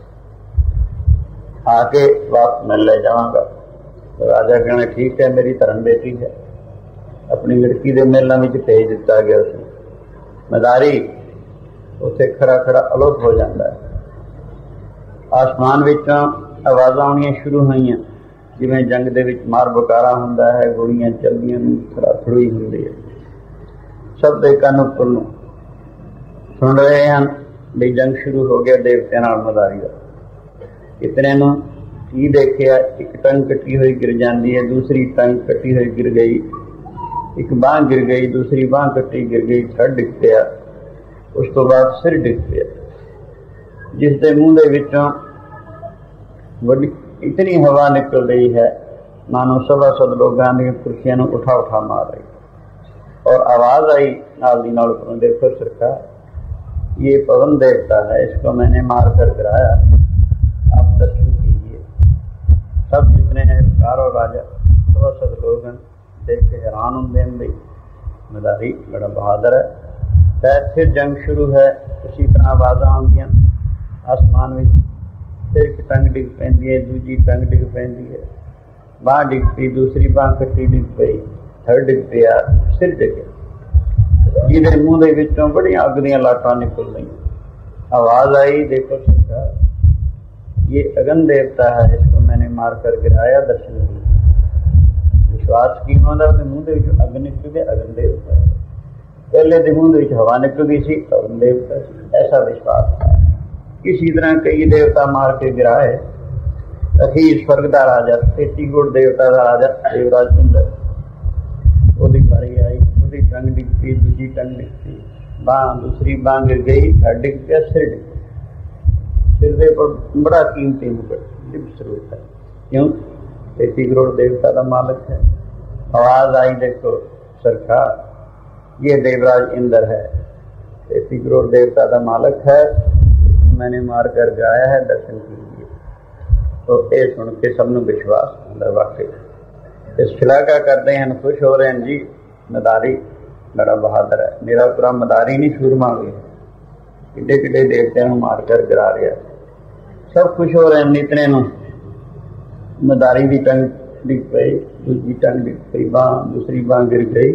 आके वापस मिल ले जावांगा। तो राजा कहना ठीक है, मेरी धर्म बेटी है। अपनी लड़की के महलों में भेज दिता गया। उसने मदारी उसे खड़ा खड़ा अलोप हो जाता है। आसमान विचों आवाज़ां आउणियां शुरू होईयां, जिवें जंग दे विच मार बकारा हुंदा है, गोलियां चलदियां ने, खड़ाखड़ोई हुंदी है। सब दे कंन उपर नूं सुन रहे हैं भी जंग शुरू हो गया देवत्यां नाल मदारी का। इतने नूं की देखिया, एक टंग कटी हुई गिर जाती है, दूसरी टंग कटी हुई गिर गई, एक बांह गिर गई, दूसरी बांह कटी गिर गई, छड़ डिग पिया, उस तो बाद सिर डिग पिया, जिसके मूँह दे विचों बड़ी इतनी हवा निकल रही है मानो सवा सद लोगों की कुर्सियां उठा उठा मार रही। और आवाज आई नाल दी नाल, देखो सरकार ये पवन देवता है, इसको मैंने मार कर गिराया, आप दर्शन कीजिए। सब जितने हैं चारों राजा सवा सद लोग देख के हैरान होंगे हैं, मदारी बड़ा बहादुर है। शायद फिर जंग शुरू है, इसी तरह आवाज़ां आउंदियां आसमान में, फिर एक टंग डिग पैंदी है, दूजी टंग डिग पैंदी है, बांह डिग पई, दूसरी बांह कट्टी डिग पई, थड़ डिग पिया, सिर डिग, जिहदे मूँह दे विचों बड़ियां अग दीयां लाटां निकल रही। आवाज आई, देखो सरकार ये अगन देवता है, इसको मैंने मार कर गिराया, दर्शन किया। विश्वास की होंदा कि मूँह दे विचों अग निकल गई, अगन देवता है। पहले दे मूँह दे विच हवा निकल गई सी, अगन देवता सी। ऐसा विश्वास है। इसी तरह कई देवता मार के गिराए, अखीर स्वर्ग का राजा तेती गुड़ देवता का राजा देवराज इंद्र ओदी बारी आई, ओदी टंग डिग पई, दूजी टंग डिग पई, बांह दूसरी बांह गिर गई, डिग पिया, सिर डिग पिया। सिर दे पर बड़ा कीमती मुकुट दिव्य होता है, क्यों? तेती करोड़ देवता का मालिक है। आवाज आई, देखो सरकार ये देवराज इंद्र है, तेती करोड़ देवता का मालिक है, मैंने मार कर गाया है, दर्शन कीजिए। तो ये सुन के सबनों विश्वास अंदर वाकई इस शिलाका करते हैं, खुश हो रहे हैं जी। मदारी बड़ा बहादुर है, मेरा पूरा मदारी नहीं सूरमा भी है, किड्डे किड्डे देवतियों मार कर गिरा रहा। सब खुश हो रहे हैं। नितने नूं मदारी की टंग डिग पई, दूसरी टंग डिग पई, बांह दूसरी बांह गिर गई,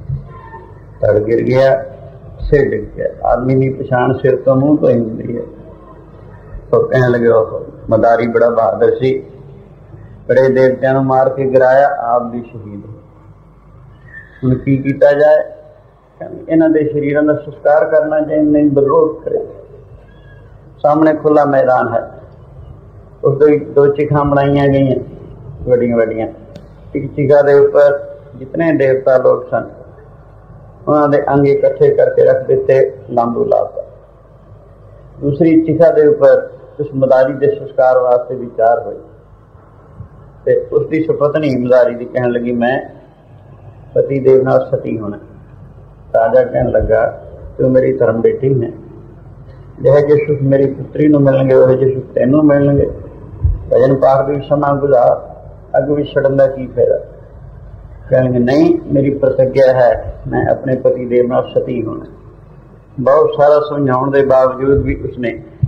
धड़ गिर गया, सिर डिग गया। आदमी की पछाण सिर तो मुंह तो ही होती है। तो कहने लगे मदारी बड़ा बहादुर सी, बड़े देवतियों मार के गिराया, आप भी शहीद हो। हुण की कीता जाए? इन्हां दे शरीरां दा संस्कार करना चाहिए, नहीं विरोध करे। सामने खुला मैदान है, उसके दो चिखा बनाई गई वड्डियां वड्डियां। एक चिखा के उपर जितने देवता लोग सन उन्होंने अंग इकट्ठे करके रख दिते, लांबू लाता। दूसरी चिखा के उपर उस मदारी के संस्कार वास्ते विचार हुई, ते उसकी सुपत्नी मदारी की कहने लगी मैं पति देव नाल सती होना। राजा कहने लगा तू मेरी धर्म बेटी है, जहे जे सुख मेरी पुत्री नूं मिलणगे वह जे सुख तैनूं मिलणगे। भजन पाठ भी समा गुजार, अग भी छड़न का की फायदा। कहेंगे नहीं, मेरी प्रतिज्ञा है मैं अपने पति देव नाल सती होना। बहुत सारा समझाने के बावजूद भी उसने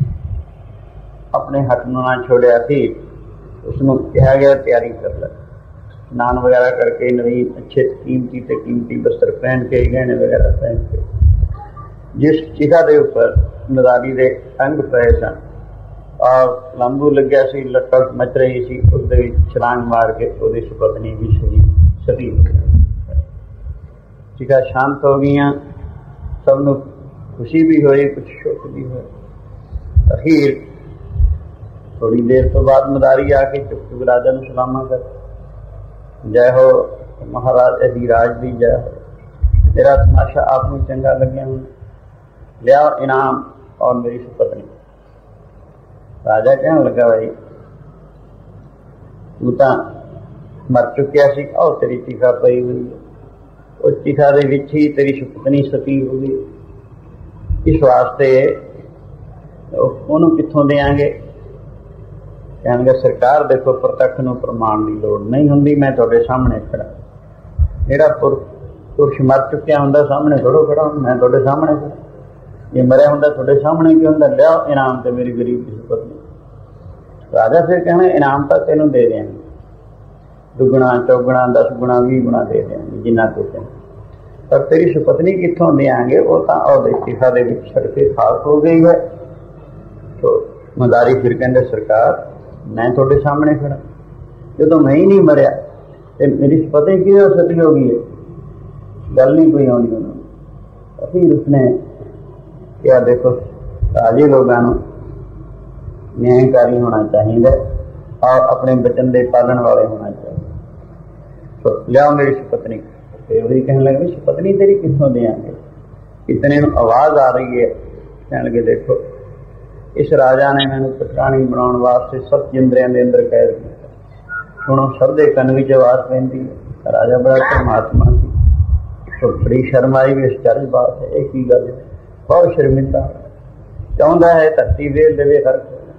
अपने हक नूं ना छोड़िया थी। उसनूं कहा गया तैयारी कर ले, स्नान वगैरह करके नवीन अच्छे कीमती से कीमती वस्त्र पहन के, गहने वगैरह पहन के, जिस चिखा के उपर मदारी के अंग पे सन और लंबू लग्या सी, लटक मच रही सी, उस दे विच छलांग मार के उसकी सुपत्नी भी शहीद सती हो गई। चिखा शांत हो गई, सबनों खुशी भी हुई, कुछ शोक भी हुआ। अखीर थोड़ी देर तो बाद मदारी आके चुप चुप राजा ने सलामा कर, जय हो महाराज अधिराज दी जय हो, मेरा तमाशा आपको चंगा लग्या, हूँ लिया इनाम और मेरी सुपत्नी। राजा कहने लगा भाई तू तो मर चुकिया सी, और तेरी चिखा पई हुई है, उस चिखा दे विच ही तेरी सुपत्नी सती हो गई, इस वास्ते उन्होंने कित्थों देंगे? कहने सरकार देखो प्रत्यक्ष नूं प्रमाण की लोड़ नहीं होंदी, मैं तुहाडे सामने खड़ा। जेड़ा पुरुष मर चुकिया हुंदा सामने थोड़ो खड़ा, मैं तुहाडे सामने खड़ा। ये मरिया हुंदा तुहाडे सामने क्यों हुंदा? लिया इनाम ते मेरी गरीब की सुपत्नी। राजा फिर कहना इनाम तो तेनों दे देंगे, दुगुना चौगुना दस गुणा भी गुणा दे देंगे जिन्ना तू कहें, पर तेरी सुपत्नी कित्थों देंगे? वो तो चिखा दे विच छड़ के खाक हो गई है। तो मदारी फिर कहते सरकार मैं थोड़े सामने खड़ा, जो तो मैं ही नहीं मरिया तो मेरी सुपत्नी किवें सती हो गई है? गल नहीं कोई आनी उन्होंने। फिर उसने क्या देखो राजे लोगों न्यायकारी होना चाहिए और अपने बचन के पालन वाले होना चाहिए। तो लिया मेरी सुपत्नी। वही कहने लगे सुपत्नी तेरी कितों देंगे? इतने आवाज आ रही है, कहने लगे देखो इस राजा ने मैंने पटराणी बनाने वास्ते सब जिंदरिया के अंदर कैद किया। सुनो सब के कन में आवाज पैंती है। राजा बड़ा परमात्मा थी, तो बड़ी शर्म आई भी आश्चर्य बात है, एक ही गल है, बहुत शर्मिंदा चाहता है धरती वेल देवे हर,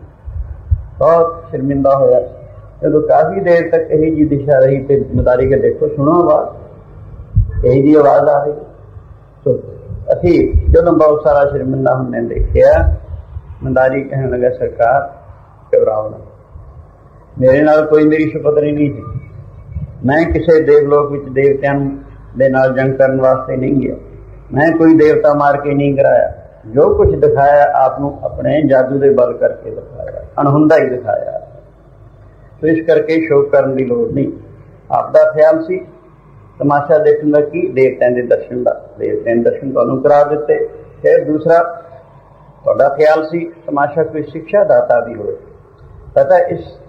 बहुत शर्मिंदा होया। जो काफी देर तक यही जी दिशा रही थे मदारी के देखो सुनो आवाज, यही जी आवाज आ रही। तो असी जो बहुत सारा शर्मिंदा हमने देखा, मदारी कहने लगा सरकार घबराओ ना, मेरे नाल कोई मेरी सुपत्नी नहीं थी, मैं किसी देवलोक विच देवतियां दे नाल जंग करने वास्ते नहीं गया, मैं कोई देवता मार के नहीं कराया, जो कुछ दिखाया आपनों अपने जादू के बल करके दिखाया, अनहुंदा ही दिखाया। तो इस करके शोक करने की लोड़ नहीं। आपका ख्याल सी तमाशा देखने का कि देवताओं के दर्शन का, देवताओं के दर्शन तुहानूं करा दिते। फिर दूसरा तुहाडा ख्याल सी तमाशा कोई शिक्षा दाता भी हो, पता इस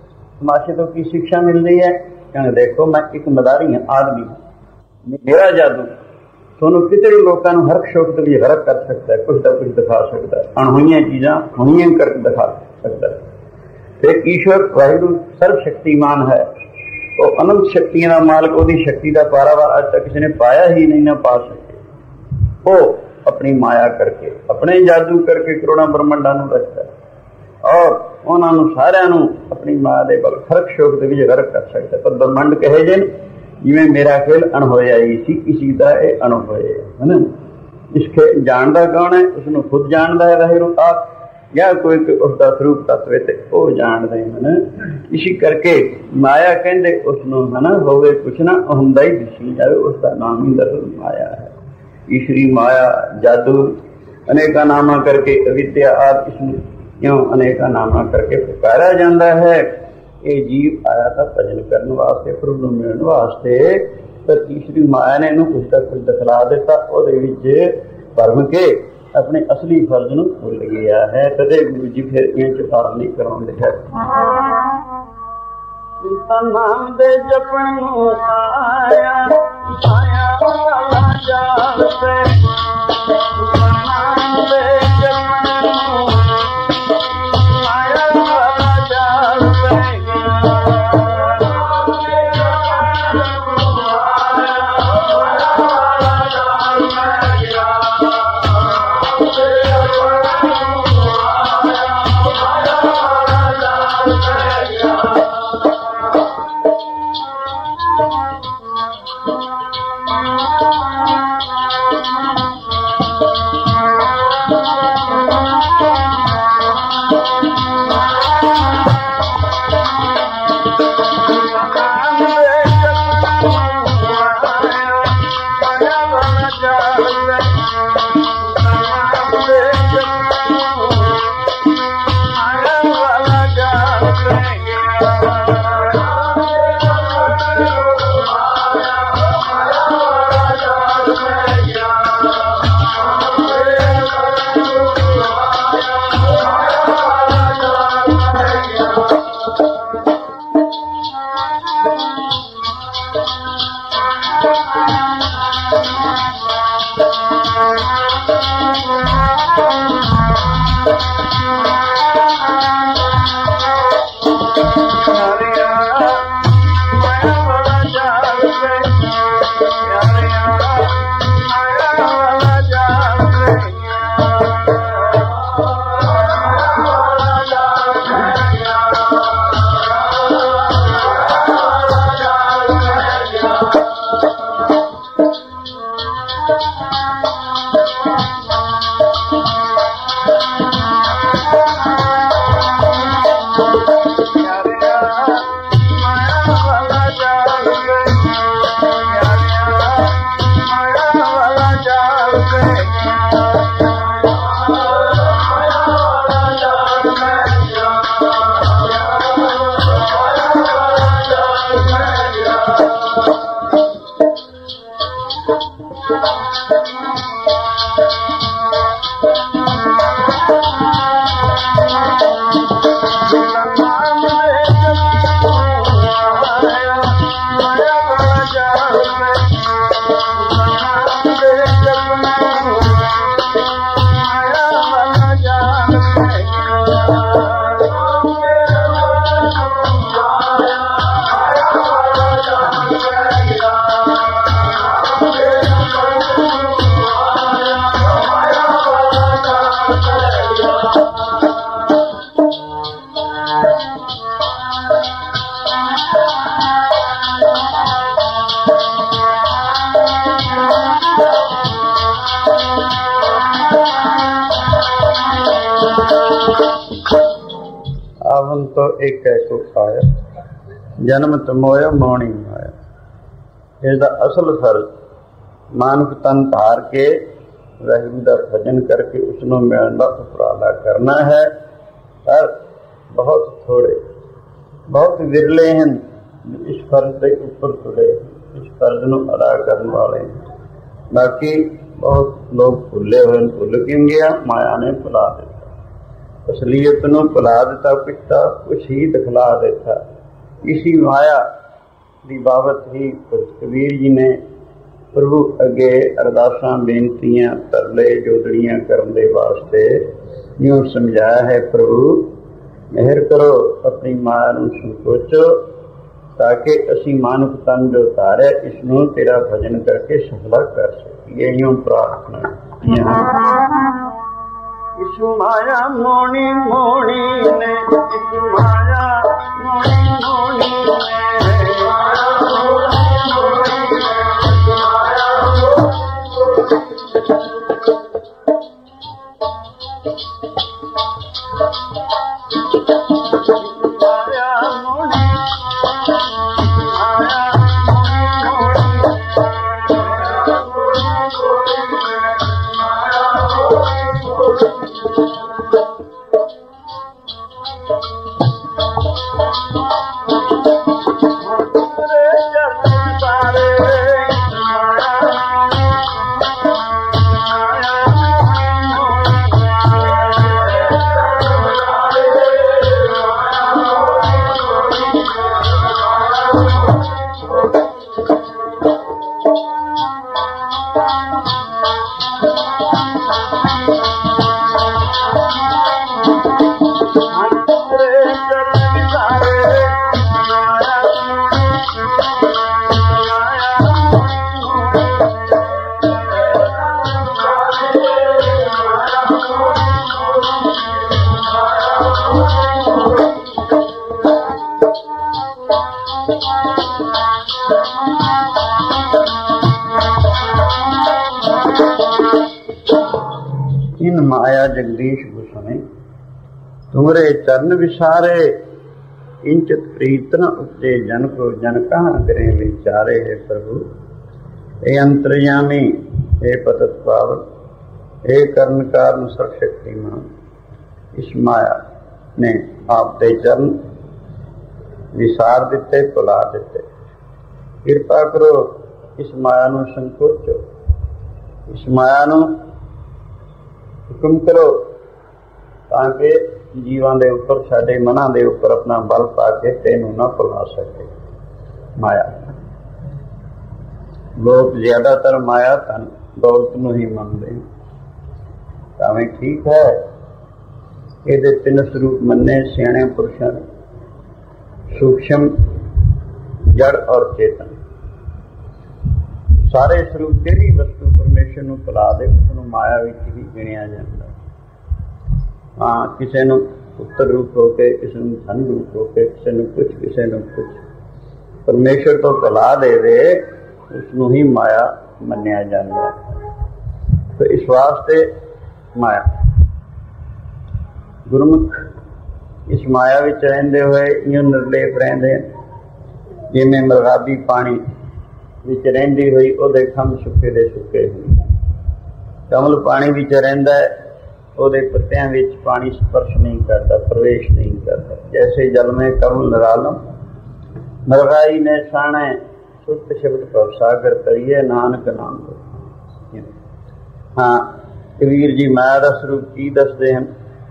तमाशे तो की शिक्षा मिल रही है? कहने देखो मैं एक मदारी हाँ, आदमी, मेरा जादू ਤੁਹਾਨੂੰ कितने लोगों को हरक शौक के लिए गरक कर सकता है, कुछ ना कुछ दिखा सकता है, अणहुईया चीज़ा हुईया करके दिखा सकता है। फिर ईश्वर वाहिगुरु सर्व शक्तिमान है, वो अनंत शक्तियों का मालिक, उसकी शक्ति का पारावार अज तक किसी ने पाया ही नहीं, ना पा सके। वो अपनी माया करके, अपने जादू करके करोड़ों ब्रह्मंडा रचता है और उन्होंने सारिਆਂ ਨੂੰ अपनी माया के बल हरक शौक के लिए गरक कर सकता है। पर ब्रह्मंड कहे जे जिमें मेरा खेल अणहोया ही सी, किसी का ये अणहोया है ना। इसके जानता कौन है? उसने खुद जानता है वाहिगुरु आप, या कोई उसका स्वरूप तत्व है वो जानते हैं ना। इसी करके माया कहते उसनों है ना, होवे कुछ ना हुंदा ही दिसी जाए, उसका नाम ही दरअसल माया है। ईश्वरी माया, जादू, अनेका नामा करके अविद्या आदि इसमें क्यों अनेका नामा करके पुकारा जाता है। ये जीव आया था भजन करने वास्ते, प्रभु नूं मिलण वास्ते, पर तीसरी माया ने इहनूं कुछ तक कुछ दिखला दिता, उहदे विच भरम के अपने असली फर्ज नूं भुल गया है। कदे गुरु जी फिर इह च पार नहीं कराउंदे है। नाम दे जपण नूं आया आया वाला जाल पे, नाम दे जपण नूं आया वाला जाल पे, आवन तो एक ऐको आया, जन्म तमोया मौनी आया। इसका असल फर्ज मानव तन धार के वाहिगुरू का भजन करके उसनों मिलने का उपराला करना है। पर बहुत थोड़े, बहुत विरले हैं इस फर्ज के ऊपर तुरे, इस फर्ज को अदा करने वाले हैं। बाकी बहुत लोग भुले हुए, भुल क्यों गया? माया ने भुला दिता, असलीयत नूं भुला दिता, पिता कुछ ही दिखला दिता। इसी माया की बाबत ही कबीर जी ने प्रभु अगे अरदासां बेनतियां तरले जोदड़ियां करने दे वास्ते यूं समझाया है, प्रभु मेहर करो, अपनी माया नूं संकोचो ताकि असी मानव तन जो धारे इसनों तेरा भजन करके सफला कर सकिए। यूं प्रार्थना इस माया मोनी मोनी ने, इस माया मोनी मोनी इन माया जगदीश गोस्वामी तुमरे चरण विसारे, इंचित प्रीतन उपजे जन को जन कहाँ करें विचारे। है प्रभु हे अंतर्यामी, हे पतत पावन, हे कर्ण कारण सर्वशक्तिमान, इस माया ने आपके चरण विसार दिते, भुला दिते। कृपा करो इस माया नूं संकोचो, इस माया नूं हुक्म करो ताकि जीवां दे उपर, साडे मनां दे उपर अपना बल पा के तेनू ना भुला सके। माया लोग ज्यादातर माया धन दौलत नूं ही मनदे, तावें ठीक है। इहदे तीन स्वरूप मन्ने सियाणे पुरुषां ने, सूक्ष्म, जड़ और चेतन। सारे स्वरूप ਜਿਹੜੀ वस्तु परमेश्वर ਨੂੰ ਭੁਲਾ ਦੇ ਉਸਨੂੰ ਮਾਇਆ ਵਿੱਚ ਹੀ ਗਿਣਿਆ ਜਾਂਦਾ। ਹਾਂ, ਕਿਸੇ ਨੂੰ ਪੁੱਤਰ ਰੂਪ ਹੋ ਕੇ, ਕਿਸੇ ਨੂੰ ਧਨ ਰੂਪ ਹੋ ਕੇ, ਕਿਸੇ ਨੂੰ ਕੁਛ, ਕਿਸੇ ਨੂੰ ਕੁਛ ਪਰਮੇਸ਼ਰ ਤੋਂ ਭੁਲਾ ਦੇਵੇ ਉਸਨੂੰ ਹੀ ਮਾਇਆ ਮੰਨਿਆ ਜਾਂਦਾ। तो इस वास्ते माया गुरमुख इस माया विच रहिंदे होए इं निर्लेप रहिंदे, जिवें मरगाबी पानी विच रहिंदी होई उहदे खंभ सुके दे सुके हुंदे। कमल पानी विच रहिंदा है, उहदे पत्तियां विच पानी स्पर्श नहीं करता, प्रवेश नहीं करता। जैसे जल में कमल निरालम, मरगाई ने साणे सुत शब्द भवसागर करिए नानक नाम लो। हाँ, कबीर जी माया का स्वरूप की दसते हैं।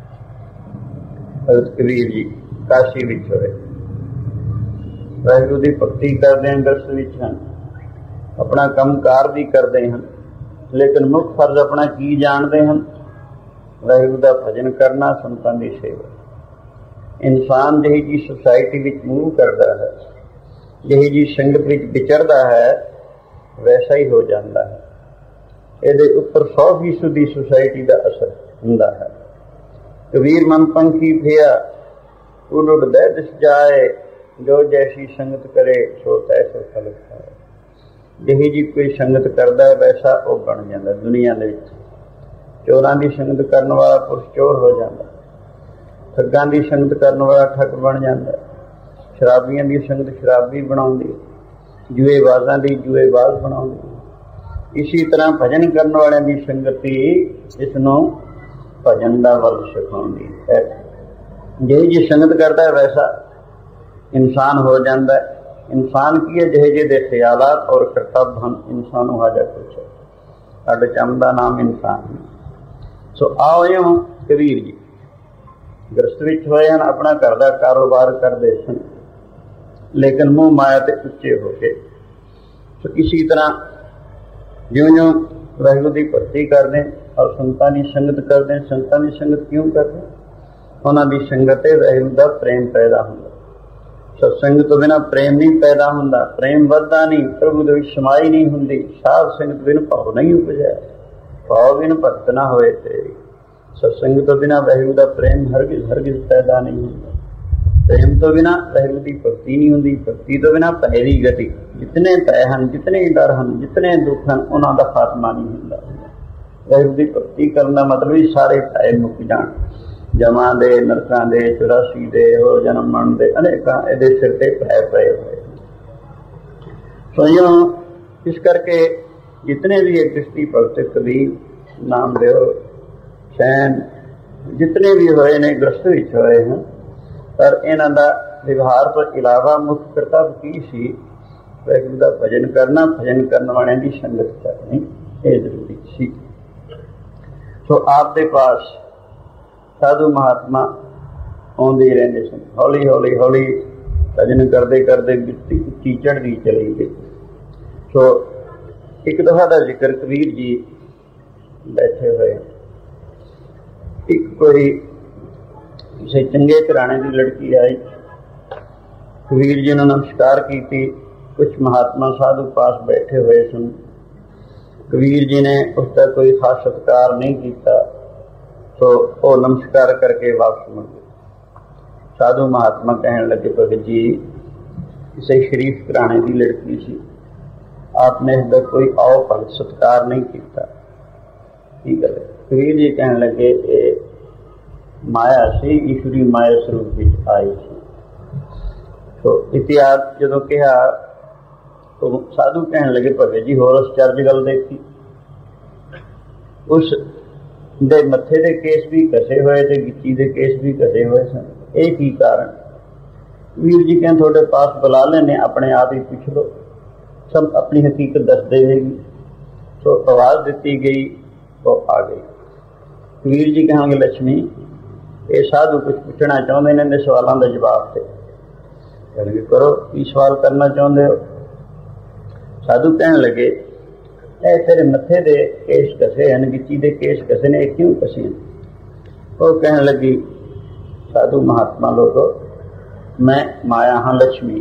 भगत कबीर जी काशी विच होए, वाहिगुरू की भगती करते हैं, दरस विच हैं, अपना कम कार भी करते हैं, लेकिन मुख फर्ज अपना की जानते हैं, वाहिगुरू का भजन करना, संतां की सेवा। इंसान जही जी सोसाइटी विच मूव करता है, जही जी संगत विच विचरदा है, वैसा ही हो जाता है। ਇਹਦੇ ਉੱਪਰ सौ फीसदी सोसाइटी का असर ਹੁੰਦਾ है। कबीर मन पंखी फिया उड़ उड़ दे दिस जाए, जो जैसी संगत करे सो तैसो फल खाए। ਜਿਹੀ जी कोई संगत करता है वैसा वो बन जाता। दुनिया ਦੇ ਵਿੱਚ ਚੋਰਾਂ ਦੀ ਸੰਗਤ ਕਰਨ ਵਾਲਾ ਪੁਰਸ਼ ਚੋਰ ਹੋ ਜਾਂਦਾ, ਠੱਗਾਂ ਦੀ ਸੰਗਤ ਕਰਨ ਵਾਲਾ ਠੱਗ ਬਣ ਜਾਂਦਾ, ਸ਼ਰਾਬੀਆਂ ਦੀ ਸੰਗਤ ਸ਼ਰਾਬੀ ਬਣਾਉਂਦੀ, ਜੂਏਬਾਜ਼ਾਂ ਦੀ ਜੂਏਬਾਜ਼ ਬਣਾਉਂਦੀ। इसी तरह भजन करने वाले की संगति इसनों भजन का बल सिखाती है। जे जी संगत करता है वैसा इंसान हो जाता है। इंसान की है जे जे दे ख्यालात और करतब हम इंसानों हाजा कुछ है, साढ़े चम का नाम इंसान है। सो आओ यूं कबीर जी गृहस्थ विच होए हैं, अपना घर का कारोबार करते सन, लेकिन मोह माया ते उच्चे हो गए। तो इसी तरह ज्यों ज्यों वाहिगुरू की भगती करते और संतां की संगत करते, संतां की संगत क्यों करते, उन्होंने संगत वाहिगुरू का प्रेम पैदा होंदा। सत्संग तो बिना प्रेम नहीं पैदा होंदा, प्रेम वधदा नहीं, प्रभु दे विच समाई नहीं हुंदी। साध संगत बिन भाव नहीं उपजै, भाव बिन भगत ना होए तेरी। सत्संग तो बिना वाहिगुरू का प्रेम हरगिज हरगिज पैदा नहीं होंदा। प्रेम तो बिना वाहिगुरू की भगती नहीं होंदी, भगती तो बिना भय की गति। जितने भय हैं, जितने डर हैं, जितने दुख हैं, उन्हों का खात्मा नहीं होंदा। वाहिगुरू की भगती करने का मतलब ही सारे भय मुक जाण, जमा दे, नरकां दे, चौरासी दे, होर जन्म मरण दे, अनेकां इहदे सिर ते भय पए होए। सो इस करके जितने भी एक दृष्टि भगत, कबीर, नामदेव, सैन, जितने भी होए ने ग्रस्त विच होए हैं, पर इन्हां दा व्यवहार पर इलावा मुख्य करतब की सी, वाहिगुरू दा भजन करना, भजन करने वालियां दी संगत करनी, ये जरूरी सी। सो आप दे पास साधु महात्मा आउंदे रहिंदे सन। हौली हौली हौली भजन करते करते बिरती उच्ची चढ़दी चली गई। सो एक दफा का जिक्र कबीर जी बैठे हुए, एक कोई किसी चंगे घराने की लड़की आई, कबीर जी ने नमस्कार की। कुछ महात्मा साधु पास बैठे हुए सन, कबीर जी ने उसका कोई खास सत्कार नहीं किया, तो वो नमस्कार करके वापस मुड़ गए। साधु महात्मा कहने लगे, भगत जी किसी शरीफ घराने की लड़की सी, आपने इसका कोई आओ भगत सत्कार नहीं किया, की गल है? कबीर जी कहने लगे, ये माया सी, ईश्वरी माया स्वरूप विच आई सी। तो इतिहास जो कहा तो साधु कहने लगे, भगत जी होर उस चर्ज गल देखी, उस दे मत्थे दे केस भी कसे हुए थे, गिच्ची दे केस भी कसे हुए सन, एक ही कारण। वीर जी कहते थोड़े पास बुला लेने, अपने आप ही पूछ लो, सब अपनी हकीकत दस देगी। तो आवाज दी गई, तो आ गई। वीर जी कहेंगे, लक्ष्मी ये साधु कुछ पूछना चाहते हैं, इन्हें सवालों का जवाब दे। कहेंगे करो, की सवाल करना चाहते हो? साधु कहने लगे, ए तेरे मत्थे दे केस कसे हैं, गिच्ची दे केस कसे ने, क्यों कसे हैं? वो कहने लगी, साधु महात्मा लोगो, मैं माया हाँ, लक्ष्मी।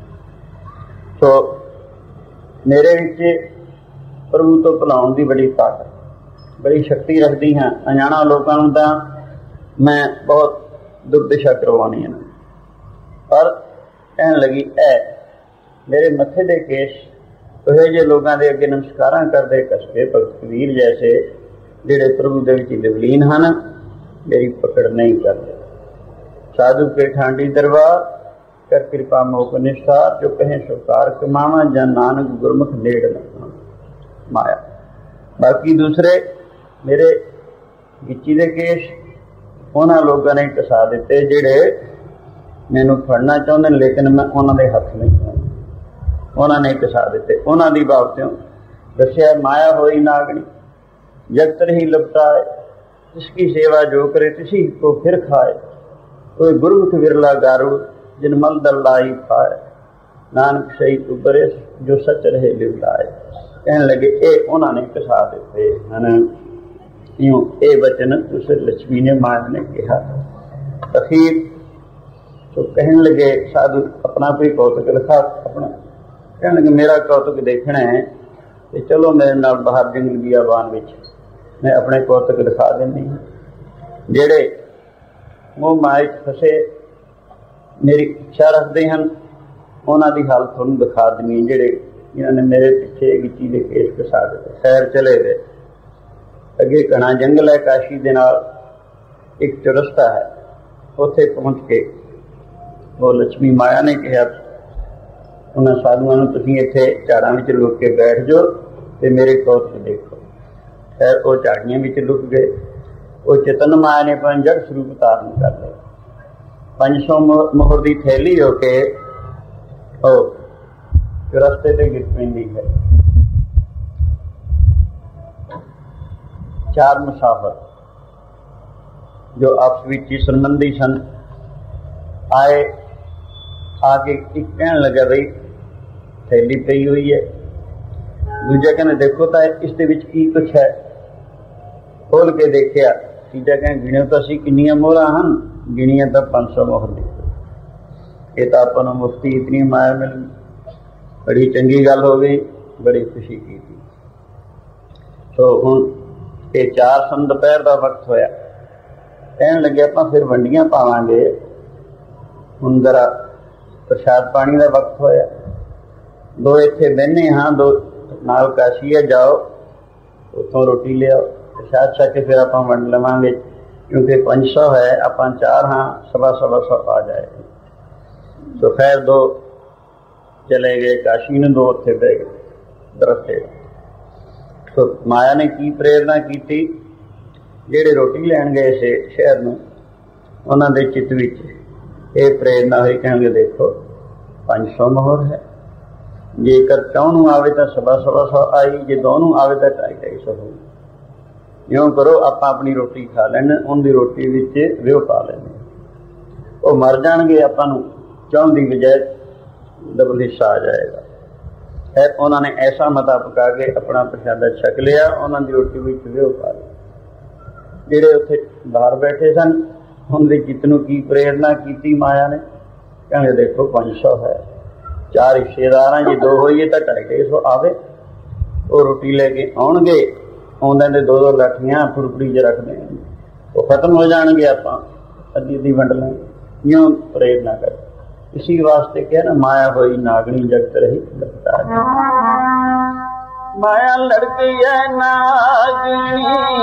तो मेरे विच प्रभु तो भुलाउण दी बड़ी ताकत, बड़ी शक्ति रखती हैं। अनजाना लोगों को तो मैं बहुत दुर्दशा करवानी है। पर कहने लगी, ए मेरे मत्थे दे केस तो जे लोगों के अगे नमस्कार करते कसके भगत कबीर जैसे जेड़े प्रभु दे विच विलीन हैं, मेरी पकड़ नहीं करते। साधु के ठांडी दरबार कर कृपा मोक निस्तार, जो कहें सुकार कमावा, जन नानक गुरमुख नेड़ न माया। बाकी दूसरे मेरे गिच्ची दे केस उन्होंने लोगों ने कसा दिते जेड़े मैनू फड़ना चाहते, लेकिन मैं उन्होंने हथ नहीं पाया, उन्होंने कसा दिते। उन्होंने बाबतों दसिया, माया होई नागणी जगत रही लपटाए, इसकी सेवा जो करे तिसी को फिर खाए, कोई गुरमुख विरला गारू जिन मल दल लाई पाए, नानक सही उबरे जो सच रहे लिवलाए। कहने लगे, ये उन्होंने कसा दिते हैं। यूं ये वचन उस लक्ष्मी ने माया ने कहा। अखीर तो कहने लगे, साधु अपना कोई कौतुक लिखा अपना, कहने लगे मेरा कौतुक देखना है तो चलो मेरे नाल बाहर जंगल बियाबान विच मैं अपने कौतुक दिखा देनी। जेड़े मोह माया फसे मेरी इच्छा रखते हैं, उन्हों की हालत थोड़ा दिखा देनी। जेड़े इन्होंने मेरे पिछे गिच्ची के केस कसा दिते, खैर चले गए। अगे घना जंगल है, काशी दे नाल एक चौरस्ता है, उत्थे पहुँच के वो लक्ष्मी माया ने कहा उन्होंने साधुओं को, तुसीं इत्थे झाड़ां विच लुक के बैठ जाओ ते मेरे कौतुक देखो। खैर वो झाड़ियां विच लुक गए। वो चेतन माया ने अपना जड़ स्वरूप धारण कर लिया। पंज सौ मोहर की थैली होके रस्ते ते गिर पैंदी है। चार मुसाफिर जो आपस विच संबंधी सन आए, आके एक कहने लगा बई थैली पई हुई है, दूजा कहने देखो तो इस दे विच की कुछ है, खोल के देखिया, तीजा कहने गिणियो तो असीं किन्नियां मोहरां हन, गिणियां तो पांच सौ मोहर दी। ये तो आपां नूं मुफ्ती इतनी माया मिल गई, बड़ी चंगी गल हो गई, बड़ी खुशी की थी। तो हुण ये चार सन दोपहर का वक्त होया, कहन लगे आपां फिर वंडियां पावांगे, हुण जरा प्रसाद पानी का वक्त होया, दो इत्थे बहने हाँ, दो नाल काशी है, जाओ उत्थों रोटी ले आओ, प्रसाद छक के फिर आपां वंड लवांगे, क्योंकि पंज सौ है, आपां चार हाँ, सवा सवा सौ आ जाएगी। तो खैर दो चले गए काशी ने, दो उत्थे बह गए दरख्ते। तो माया ने की प्रेरणा की थी, जेड़े रोटी लैन गए से शहर में, उन्हां दे चित्त विच ये प्रेरणा हुई, कहेंगे देखो पांच सौ मोहर है, जेकर चौं आवे तो सवा सवा सौ आई, जे दोनों आवे तो ढाई ढाई सौ हो। यूं करो आपां अपनी रोटी खा लैने, उनकी रोटी विच विहो पा लेने, वो मर जाएंगे, आपां नूं चौं दी बजाय डबल हिस्सा आ जाएगा। खैर उन्होंने ऐसा मता पका के अपना प्रसादा छक लिया, उन्होंने रोटी विच विहो पा लिया। जेड़े उत्थे बाहर बैठे सन, उनके चित्त नूं की प्रेरणा की माया ने, कहेंगे देखो पांच सौ है, चार हिस्सेदार हैं, जे दो होइए तो ढाई ढाई सौ आवे, वो रोटी लेके आउणगे, आउंदे ने दो दो लाठियां फुरफुरी च रख देंगे, वो खत्म हो जाएंगे, आपां अद्धी अद्धी वंड लेंगे। यूं प्रेरणा कर, इसी वास्ते क्या ना, माया होई नागणी जगत रही लगता है, माया लड़की है नागणी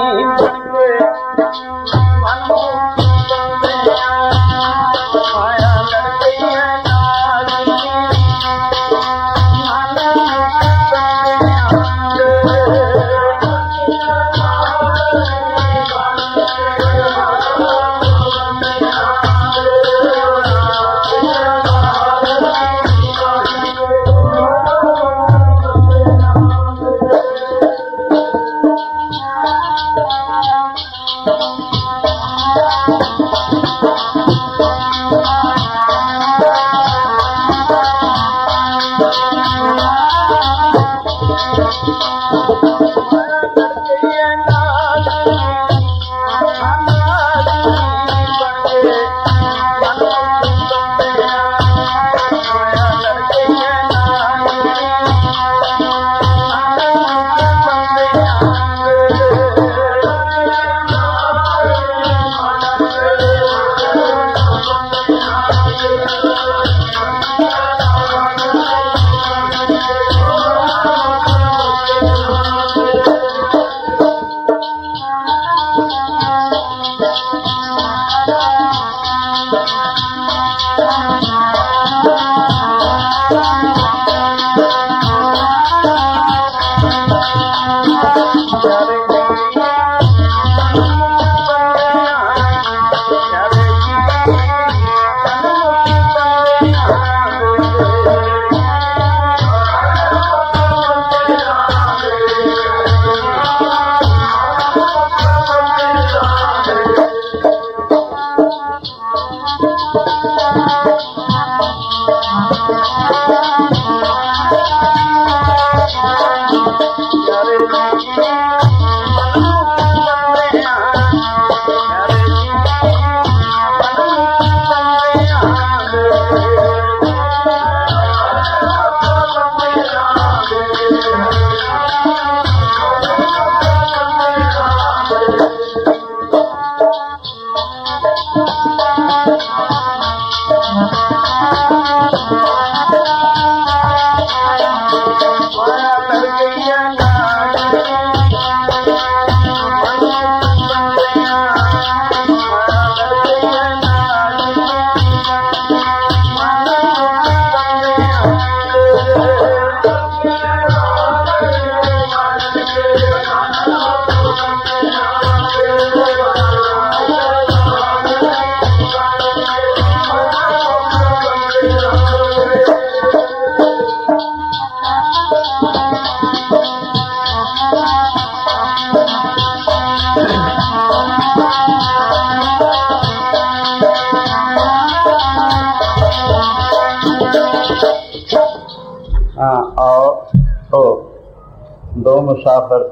माया लड़की है नागणी मुसाफिर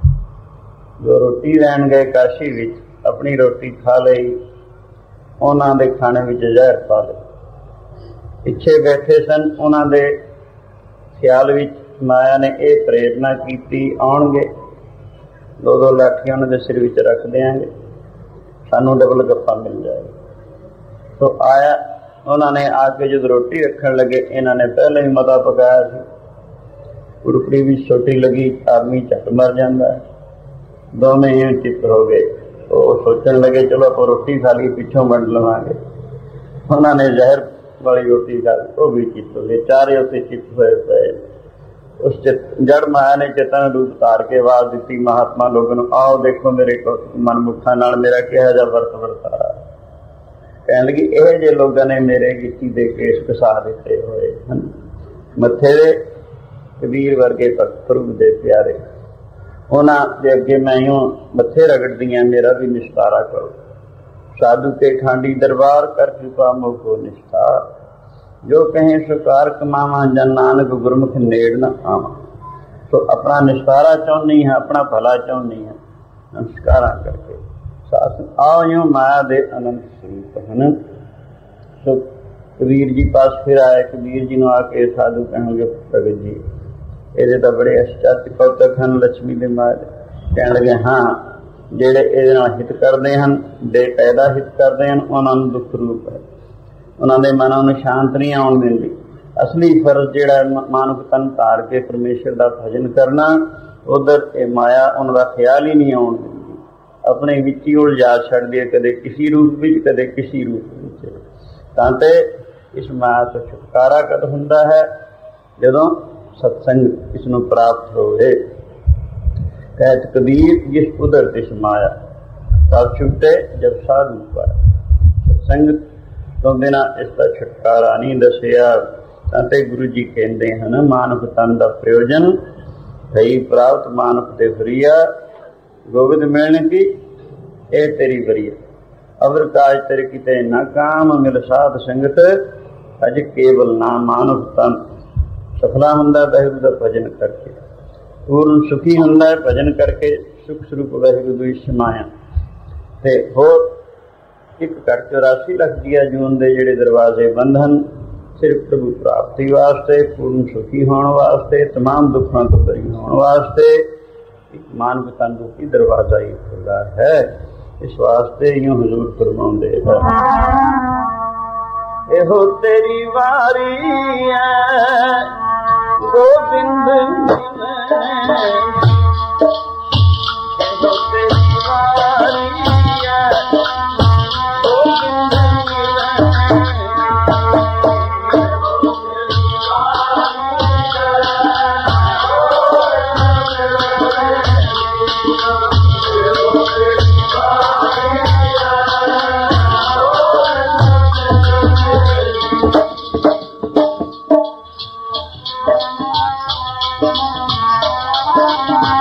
जो रोटी लैन गए काशी विच अपनी रोटी खा लई, उन्हां दे खाने विच जहर पा लई। पिछे बैठे सन, उन्हां दे ख्याल विच माया ने यह प्रेरणा की आउणगे, दो दो लाठियां उन्हां दे सिर विच रख देंगे, सानू डबल गप्पा मिल जाएगा। तो आया, उन्होंने आके जो रोटी रखन लगे, इन्हों ने पहले ही मता पकाया सी, कुड़कड़ी भी छोटी लगी, आदमी झट मर जाता है। दोवें ही चित हो गए, तो सोचन लगे चलो आप रोटी खा ली, पिछों वंड लवांगे। उन्होंने जहर वाली रोटी खा ली, वो भी चित हो गए, चारे उसे चित होए पे। उस जड़ माया ने चेतन रूप धार के आवाज दी महात्मा लोगों को, आओ देखो मेरे को मनमुखा नाल मेरा किहा जा वर्त वर्तारा। कहने लगी यह जे लोगों ने मेरे गिट्टी दे केस घसा दिते हुए हैं, मथे दे कबीर वर्गे भगत प्रभु दे प्यारे, उन्होंने अगे मैं यूं मथे रगड़ दियां, मेरा भी निस्तारा करो। साधु के खांडी दरबार कर कृपा मोको निस्तार, जो कहें सुकार कमावा जन नानक गुरमुख नेड़ न आवा। तो अपना निस्तारा चाहनी है, अपना भला चाहनी है, नमस्कारा करके साथ आओ यूं माया दे अनंत स्वरूप हैं। तो कबीर जी पास फिर आए, कबीर जी ने आके साधु कहेंगे भगत जी ये तो बड़े आश्चर्य कौतक हैं लक्ष्मी दे माए। कह लगे हाँ, जेड़े ये हित करते हैं, दे पैदा हित करते हैं, उन्होंने दुख रूप है, उन्होंने मनां नूं शांत नहीं आउण दिंदी। असली फर्ज जिहड़ा मानुख तन धार के परमेश्वर का भजन करना, उधर ये माया उनका ख्याल ही नहीं आउण दिंदी, अपने विच ही उलझा छड्डदी है, कदे किसी रूप विच कदे किसी रूप विच। तां ते इस माया तो छुटकारा कद हुंदा है, जदों सत्संग इसनूं प्राप्त होवे। कहत कबीर जिस उधर तिस माया, तब छुटे जब साधु पाया। सत्संग तो बिना इसका छुटकारा नहीं दसिया। ताते गुरु जी कहते हैं मानुख तन का प्रयोजन भई प्राप्त मानुख दे फरिया, गोविंद मिलन की ए तेरी वरिया। अवर काज तेरे किते न काम, मिल साध संगत अज केवल नाम। मानुख तन सफला हुंदा वाहिगुरू दा भजन करके, पूर्ण सुखी हुंदा है भजन करके, सुख स्वरूप वाहिगुरू दी समाया। ते होर एक कर चौरासी लख दिया जून दे जिहड़े दरवाजे बंद हन, सिर्फ प्रभु प्राप्ति वास्ते, पूर्ण सुखी होने वास्ते, तमाम दुखों तो बरी होने वास्ते एक मानव तन रूपी दरवाजा ही खुला है। इस वास्ते यूं हुजूर फरमाउंदे एहो तेरी वारी है गोविंद एहो तेरी वारी है गोविंद Thank you.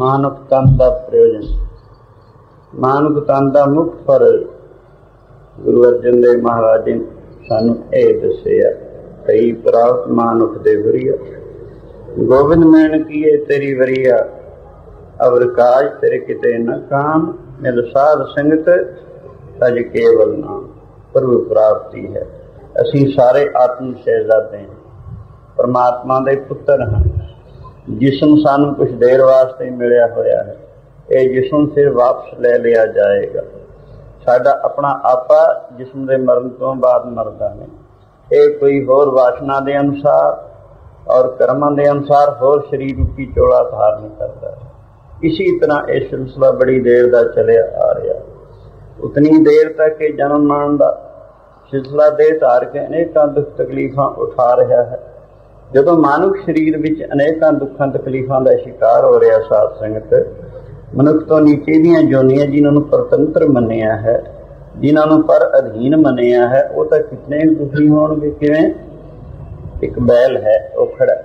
ਮਾਨੁਖ ਤਨ ਦਾ ਪ੍ਰਯੋਜਨ। ਮਾਨੁਖ ਤਨ ਦਾ ਮੁੱਖ ਫਰਜ਼ ਗੁਰੂ ਅਰਜਨ ਦੇਵ ਮਹਾਰਾਜ ਜੀ ਸਾਨੂੰ ਇਹ ਦੱਸਿਆ, ਕਈ ਪ੍ਰਾਪਤ ਮਾਨੁਖ ਦੇ ਵਰੀਆ, ਗੋਬਿੰਦ ਮੈਨ ਕੀਏ ਤੇਰੀ ਵਰੀਆ, ਅਵਰ ਕਾਜ ਤੇਰੇ ਕਿਤੇ ਨ ਕਾਮ, ਮਿਲ ਸਾਧ ਸੰਗਤ ਤਜ ਕੇਵਲ ਨਾਮ। ਪ੍ਰਭੂ ਪ੍ਰਾਪਤੀ ਹੈ। ਅਸੀਂ ਸਾਰੇ ਆਤਮ ਸ਼ਹਿਜ਼ਾਦੇ ਹਾਂ, ਪਰਮਾਤਮਾ ਦੇ ਪੁੱਤਰ ਹਾਂ। ਜਿਸਮ ਸਾਨੂੰ ਕੁਛ ਦੇਰ ਵਾਸਤੇ ਮਿਲਿਆ ਹੋਇਆ ਹੈ, ਇਹ ਜਿਸਮ ਫਿਰ ਵਾਪਸ ਲੈ ਲਿਆ ਜਾਏਗਾ। ਸਾਡਾ ਆਪਣਾ ਆਪਾ ਜਿਸਮ ਦੇ ਮਰਨ ਤੋਂ ਬਾਅਦ ਮਰਦਾ ਨਹੀਂ। ਇਹ ਕੋਈ ਹੋਰ ਵਾਸ਼ਨਾ ਦੇ ਅਨੁਸਾਰ ਔਰ ਕਰਮਾਂ ਦੇ ਅਨੁਸਾਰ ਹੋਰ ਸਰੀਰ ਰੂਪੀ ਚੋਲਾ ਧਾਰਨ ਕਰਦਾ ਹੈ। ਇਸੀ ਤਰ੍ਹਾਂ ਇਹ ਸਿਲਸਿਲਾ ਬੜੀ ਦੇਰ ਦਾ ਚੱਲਿਆ ਆ ਰਿਹਾ। ਉਤਨੀ ਦੇਰ ਤੱਕ ਇਹ ਜਨਮ ਮਰਨ ਦਾ ਸਿਲਸਿਲਾ ਦੇ ਧਾਰ ਕੇ ਅਨੇਕਾਂ ਦੁੱਖ ਤਕਲੀਫਾਂ ਉਠਾ ਰਿਹਾ ਹੈ। ਜਦੋਂ ਮਾਨੁਖ ਸਰੀਰ ਵਿੱਚ ਅਨੇਕਾਂ ਦੁੱਖਾਂ ਤਕਲੀਫਾਂ ਦਾ ਸ਼ਿਕਾਰ ਹੋ ਰਿਹਾ, ਸਾਧ ਸੰਗਤ, ਮਨੁੱਖ ਤੋਂ ਨੀਚੇ ਦੀਆਂ ਜੋਨੀਆਂ ਜਿਨ੍ਹਾਂ ਨੂੰ ਪਰਤੰਤਰ ਮੰਨਿਆ ਹੈ, ਜਿਨ੍ਹਾਂ ਨੂੰ ਪਰ ਅਧੀਨ ਮੰਨਿਆ ਹੈ, ਉਹ ਤਾਂ ਕਿਤਨੇ ਦੁਖੀ ਹੋਣਗੇ। ਕਿਵੇਂ? ਇੱਕ ਬੈਲ ਹੈ, ਉਹ ਖੜਾ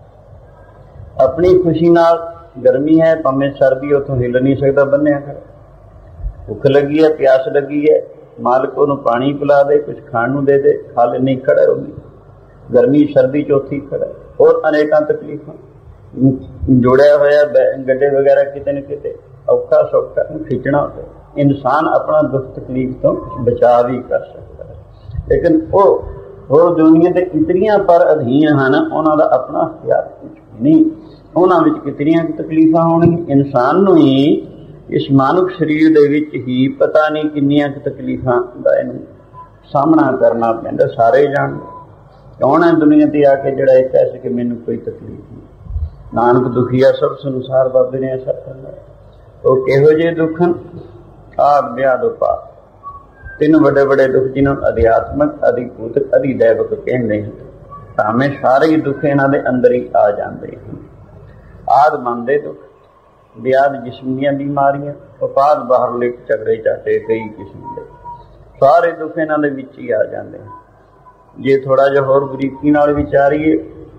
ਆਪਣੀ ਖੁਸ਼ੀ ਨਾਲ, ਗਰਮੀ ਹੈ ਭਾਵੇਂ ਸਰਦੀ, ਉੱਥੋਂ ਹਿੱਲ ਨਹੀਂ ਸਕਦਾ, ਬੰਨਿਆ ਖੜਾ। ਭੁੱਖ ਲੱਗੀ ਹੈ, ਪਿਆਸ ਲੱਗੀ ਹੈ, ਮਾਲਕ ਉਹਨੂੰ ਪਾਣੀ ਪਿਲਾ ਦੇ, ਕੁਝ ਖਾਣ ਨੂੰ ਦੇ ਦੇ, ਖਾ ਲੈ, ਨਹੀਂ ਖੜਾ ਹੋਗੀ। ਗਰਮੀ ਸਰਦੀ ਚੌਥੀ ਖੜਾ। ਹੋਰ ਅਨੇਕਾਂ ਤਕਲੀਫਾਂ, ਜੋੜਿਆ ਹੋਇਆ ਗੱਡੇ ਵਗੈਰਾ ਕਿਤੇ ਨਾ ਕਿਤੇ, ਔਖਾ ਸੌਖਾ ਨੂੰ ਖਿੱਚਣਾ ਹੋਵੇ। ਇਨਸਾਨ ਆਪਣਾ ਦੁੱਖ ਤਕਲੀਫ ਤੋਂ ਬਚਾ ਵੀ ਕਰ ਸਕਦਾ ਹੈ, ਲੇਕਿਨ ਉਹ ਹੋਰ ਦੁਨੀਆ ਦੇ ਇਤਨੀਆਂ ਪਰ ਅਧੀਨ ਹਨ, ਉਹਨਾਂ ਦਾ ਆਪਣਾ ਅਖਤਿਆਰ ਕੁਝ ਨਹੀਂ। ਉਹਨਾਂ ਵਿੱਚ ਕਿਤਨੀਆਂ ਤਕਲੀਫਾਂ ਹੋਣਗੀਆਂ। ਇਨਸਾਨ ਨੂੰ ਹੀ ਇਸ ਮਾਨੁਖ ਸਰੀਰ ਦੇ ਵਿੱਚ ਹੀ ਪਤਾ ਨਹੀਂ ਕਿੰਨੀਆਂ ਕੁ ਤਕਲੀਫਾਂ ਦਾ ਇਹਨੂੰ ਸਾਹਮਣਾ ਕਰਨਾ ਪੈਂਦਾ। ਸਾਰੇ ਜਾਣਦੇ। ਕੌਣ ਹੈ ਦੁਨੀਆ ਤੇ ਆ ਕੇ ਜਿਹੜਾ ਇਹ ਕਹਿ ਸਕੇ ਮੈਨੂੰ ਕੋਈ ਤਕਲੀਫ ਨਹੀਂ? ਨਾਨਕ ਦੁਖੀਆ ਸਭ ਸੰਸਾਰ ਬਾਬੇ ਨੇ ਐਸਾ ਕਰਨਾ। ਉਹ ਕਿਹੋ ਜਿਹੇ ਦੁੱਖ ਹਨ? ਆਦ ਵਿਆਦ ਉਪਾਦ, ਤਿੰਨ ਵੱਡੇ ਵੱਡੇ ਦੁੱਖ ਜਿਹਨਾਂ ਨੂੰ ਅਧਿਆਤਮਕ, ਅਧਿਭੂਤਕ, ਅਧਿਦੈਵਕ ਕਹਿੰਦੇ ਹਨ। ਭਾਵੇਂ ਸਾਰੇ ਹੀ ਦੁੱਖ ਇਹਨਾਂ ਦੇ ਅੰਦਰ ਹੀ ਆ ਜਾਂਦੇ ਹਨ। ਆਦ ਮਨ ਦੇ ਦੁੱਖ, ਵਿਆਦ ਜਿਸਮ ਦੀਆਂ ਬਿਮਾਰੀਆਂ, ਉਪਾਦ ਬਾਹਰਲੇ ਝਗੜੇ ਝਾਟੇ ਕਈ ਕਿਸਮ ਦੇ, ਸਾਰੇ ਦੁੱਖ ਇਹਨਾਂ ਦੇ ਵਿੱਚ ਹੀ ਆ ਜਾਂਦੇ ਹਨ। ਜੇ ਥੋੜਾ ਜਿਹਾ ਹੋਰ ਬਰੀਕੀ ਨਾਲ ਵਿਚਾਰੀਏ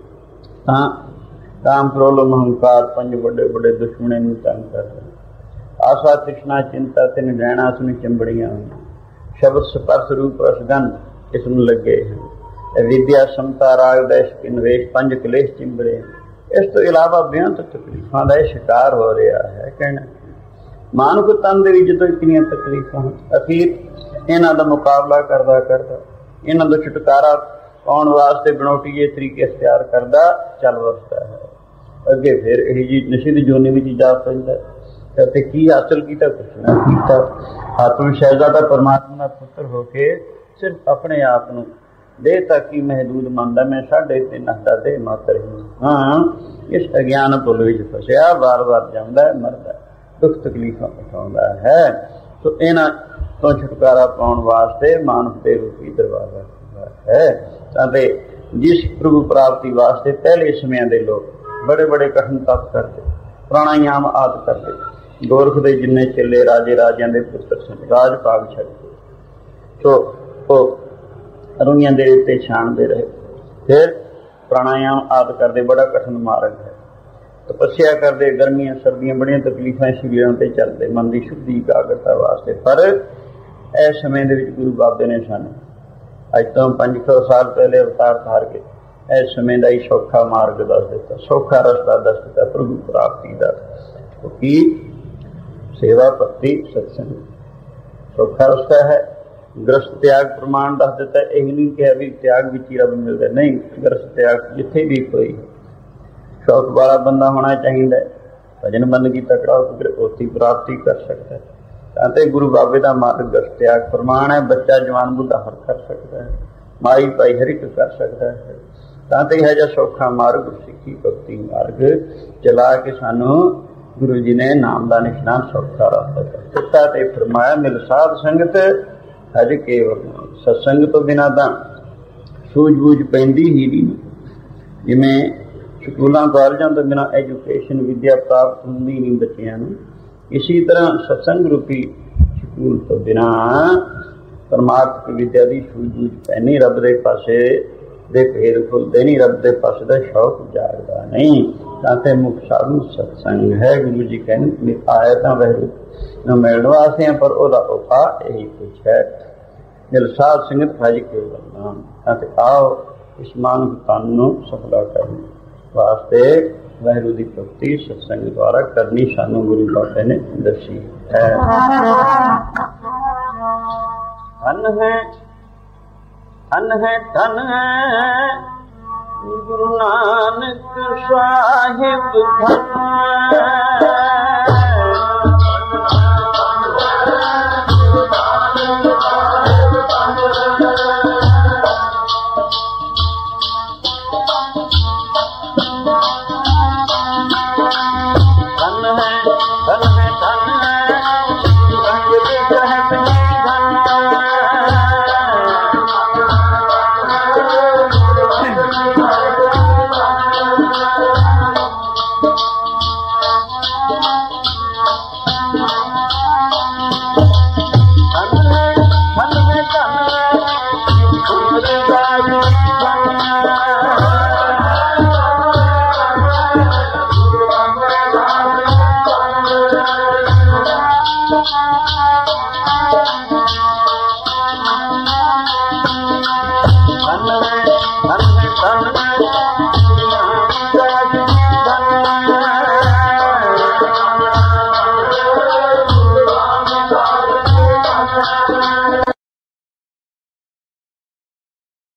ਤਾਂ ਕਾਮ, ਕ੍ਰੋਧ, ਹੰਕਾਰ, ਪੰਜ ਵੱਡੇ ਵੱਡੇ ਦੁਸ਼ਮਣ ਨੂੰ ਤੰਗ ਕਰਦੇ। ਆਸਾ, ਤ੍ਰਿਸ਼ਨਾ, ਚਿੰਤਾ, ਤਿੰਨ ਰਹਿਣਾ ਸੁਣੀ ਚੰਬੜੀਆਂ ਹੋਈਆਂ। ਸ਼ਬਦ, ਸਪਰਸ਼, ਰੂਪ, ਰਸਗੰਧ ਇਸ ਨੂੰ ਲੱਗੇ ਹਨ। ਵਿਦਿਆ, ਸਮਤਾ, ਰਾਗ, ਦੇਸ਼, ਨਿਵੇਸ਼, ਪੰਜ ਕਲੇਸ਼ ਚਿੰਬੜੇ। ਇਸ ਤੋਂ ਇਲਾਵਾ ਬੇਅੰਤ ਤਕਲੀਫਾਂ ਦਾ ਇਹ ਸ਼ਿਕਾਰ ਹੋ ਰਿਹਾ ਹੈ। ਕਹਿਣਾ ਮਾਨੁਖ ਤਨ ਦੇ ਵਿੱਚ ਜਦੋਂ ਕਿੰਨੀਆਂ ਤਕਲੀਫਾਂ ਹਨ, ਅਖੀਰ ਇਹਨਾਂ ਦਾ ਮੁਕਾਬਲਾ ਕਰਦਾ ਕਰਦਾ, ਇਹਨਾਂ ਦਾ ਛੁਟਕਾਰਾ ਪਾਉਣ ਵਾਸਤੇ ਬਣਾਉਟੀਏ ਤਰੀਕੇ ਅਖਤਿਆਰ ਕਰਦਾ ਚੱਲ ਵਸਦਾ ਹੈ। ਅੱਗੇ ਫਿਰ ਇਹ ਜੀ ਨਿਸ਼ਚਿਤ ਜੋਨੀ ਵਿੱਚ ਜਾ ਪੈਂਦਾ ਅਤੇ ਕੀ ਹਾਸਲ ਕੀਤਾ? ਕੁਛ ਨਾ ਕੀਤਾ। ਆਤਮ ਸ਼ਹਿਜ਼ਾਦਾ ਪਰਮਾਤਮਾ ਦਾ ਪੁੱਤਰ ਹੋ ਕੇ ਸਿਰਫ ਆਪਣੇ ਆਪ ਨੂੰ ਦੇਹ ਤੱਕ ਹੀ ਮਹਿਦੂਦ ਮੰਨਦਾ। ਮੈਂ ਸਾਢੇ ਤਿੰਨ ਹੱਥਾਂ ਦੇ ਮਾਤਰ ਹੀ ਹਾਂ। ਇਸ ਅਗਿਆਨ ਭੁੱਲ ਵਿੱਚ ਫਸਿਆ, ਵਾਰ ਵਾਰ ਜਾਂਦਾ, ਮਰਦਾ, ਦੁੱਖ ਤਕਲੀਫਾਂ ਉਠਾਉਂਦਾ ਹੈ। ਸੋ ਇਹਨਾਂ ਤੋਂ ਛੁਟਕਾਰਾ ਪਾਉਣ ਵਾਸਤੇ ਮਾਨੁਖ ਦੇ ਰੂਪੀ ਦਰਵਾਜ਼ਾ ਹੈ। ਤਾਂ ਤੇ ਜਿਸ ਪ੍ਰਭੂ ਪ੍ਰਾਪਤੀ ਵਾਸਤੇ ਪਹਿਲੇ ਸਮਿਆਂ ਦੇ ਲੋਕ ਬੜੇ ਬੜੇ ਕਠਿਨ ਤਪ ਕਰਦੇ, ਪ੍ਰਾਣਾਯਾਮ ਆਦਿ ਕਰਦੇ, ਗੋਰਖ ਦੇ ਜਿੰਨੇ ਚੇਲੇ ਰਾਜੇ ਰਾਜਿਆਂ ਦੇ ਪੁੱਤਰ ਸਨ, ਰਾਜ ਭਾਗ ਛੱਡ ਕੇ ਸੋ ਉਹ ਰੂਈਆਂ ਦੇ ਉੱਤੇ ਛਾਣਦੇ ਰਹੇ। ਫਿਰ ਪ੍ਰਾਣਾਯਾਮ ਆਦਿ ਕਰਦੇ, ਬੜਾ ਕਠਿਨ ਮਾਰਗ ਹੈ। ਤਪੱਸਿਆ ਕਰਦੇ, ਗਰਮੀਆਂ ਸਰਦੀਆਂ ਬੜੀਆਂ ਤਕਲੀਫਾਂ ਸਰੀਰਾਂ ਤੇ ਚੱਲਦੇ, ਮਨ ਦੀ ਸ਼ੁੱਧੀ ਇਕਾਗਰਤਾ ਵਾਸਤੇ। ਪਰ ਇਸ ਸਮੇਂ ਦੇ ਵਿੱਚ ਗੁਰੂ ਬਾਬੇ ਨੇ ਸਾਨੂੰ ਅੱਜ ਤੋਂ ਪੰਜ ਸੌ ਸਾਲ ਪਹਿਲੇ ਅਵਤਾਰ ਧਾਰ ਕੇ ਇਸ ਸਮੇਂ ਦਾ ਹੀ ਸੌਖਾ ਮਾਰਗ ਦੱਸ ਦਿੱਤਾ, ਸੌਖਾ ਰਸਤਾ ਦੱਸ ਦਿੱਤਾ ਪ੍ਰਭੂ ਪ੍ਰਾਪਤੀ ਦਾ। ਉਹ ਕੀ? ਸੇਵਾ, ਭਗਤੀ, ਸਤਸੰਗ ਸੌਖਾ ਰਸਤਾ ਹੈ। ਗ੍ਰਸਤ ਤਿਆਗ ਪ੍ਰਮਾਣ ਦੱਸ ਦਿੱਤਾ। ਇਹ ਨਹੀਂ ਕਿਹਾ ਵੀ ਤਿਆਗ ਵਿੱਚ ਹੀ ਰੱਬ ਮਿਲਦਾ, ਨਹੀਂ। ਗ੍ਰਸਤ ਤਿਆਗ ਜਿੱਥੇ ਵੀ ਕੋਈ ਸ਼ੌਕ ਵਾਲਾ ਬੰਦਾ ਹੋਣਾ ਚਾਹੀਦਾ, ਭਜਨ ਬੰਦਗੀ ਤਕੜਾ ਉੱਥੇ ਪ੍ਰਾਪਤੀ ਕਰ ਸਕਦਾ। ਤਾਂ ਤੇ ਗੁਰੂ ਬਾਬੇ ਦਾ ਮਾਰਗ ਗ੍ਰਸਤ ਤਿਆਗ ਪ੍ਰਮਾਣ ਹੈ। ਬੱਚਾ ਜਵਾਨ ਬੁੱਢਾ ਹਰ ਕਰ ਸਕਦਾ ਹੈ, ਮਾਈ ਭਾਈ ਹਰ ਇੱਕ ਕਰ ਸਕਦਾ ਹੈ। ਤਾਂ ਤੇ ਇਹ ਜਿਹਾ ਸੌਖਾ ਮਾਰਗ ਸਿੱਖੀ ਭਗਤੀ ਮਾਰਗ ਚਲਾ ਕੇ ਸਾਨੂੰ ਗੁਰੂ ਜੀ ਨੇ ਨਾਮ ਦਾ ਨਿਸ਼ਾਨ ਸੌਖਾ ਰਸਤਾ ਦਿੱਤਾ ਤੇ ਫਰਮਾਇਆ, ਮਿਲ ਸਾਧ ਸੰਗਤ ਹਜ ਕੇਵਲ। ਸਤਸੰਗ ਤੋਂ ਬਿਨਾਂ ਤਾਂ ਸੂਝ-ਬੂਝ ਪੈਂਦੀ ਹੀ ਨਹੀਂ। ਜਿਵੇਂ ਸਕੂਲਾਂ ਕਾਲਜਾਂ ਤੋਂ ਬਿਨਾਂ ਐਜੂਕੇਸ਼ਨ ਵਿਦਿਆ ਪ੍ਰਾਪਤ ਹੁੰਦੀ ਨਹੀਂ ਬੱਚਿਆਂ ਨੂੰ, ਇਸੀ ਤਰ੍ਹਾਂ ਸਤਸੰਗ ਰੂਪੀ ਸਕੂਲ ਤੋਂ ਬਿਨਾਂ ਪਰਮਾਤਮਕ ਵਿਦਿਆ ਦੀ ਸੂਝ-ਬੂਝ ਪੈਣੀ, ਰੱਬ ਦੇ ਪਾਸੇ ਦੇ ਭੇਦ ਖੁੱਲਦੇ ਨਹੀਂ, ਰੱਬ ਦੇ ਪਾਸੇ ਦਾ ਸ਼ੌਕ ਜਾਗਦਾ ਨਹੀਂ। ताते मुख साधु सत्संग है। गुरु जी कहने आए तो वह न मिलने वास्ते पर ओदा उपा यही कुछ है। जल साध संगत हज के बलदान ताते आओ इस मानव तन नूं सफला करने वास्ते वाहिगुरू दी भगती सत्संग द्वारा करनी सानू गुरु बाबा ने दसी है। धन है धन है धन है गुरु नानक साहिब धन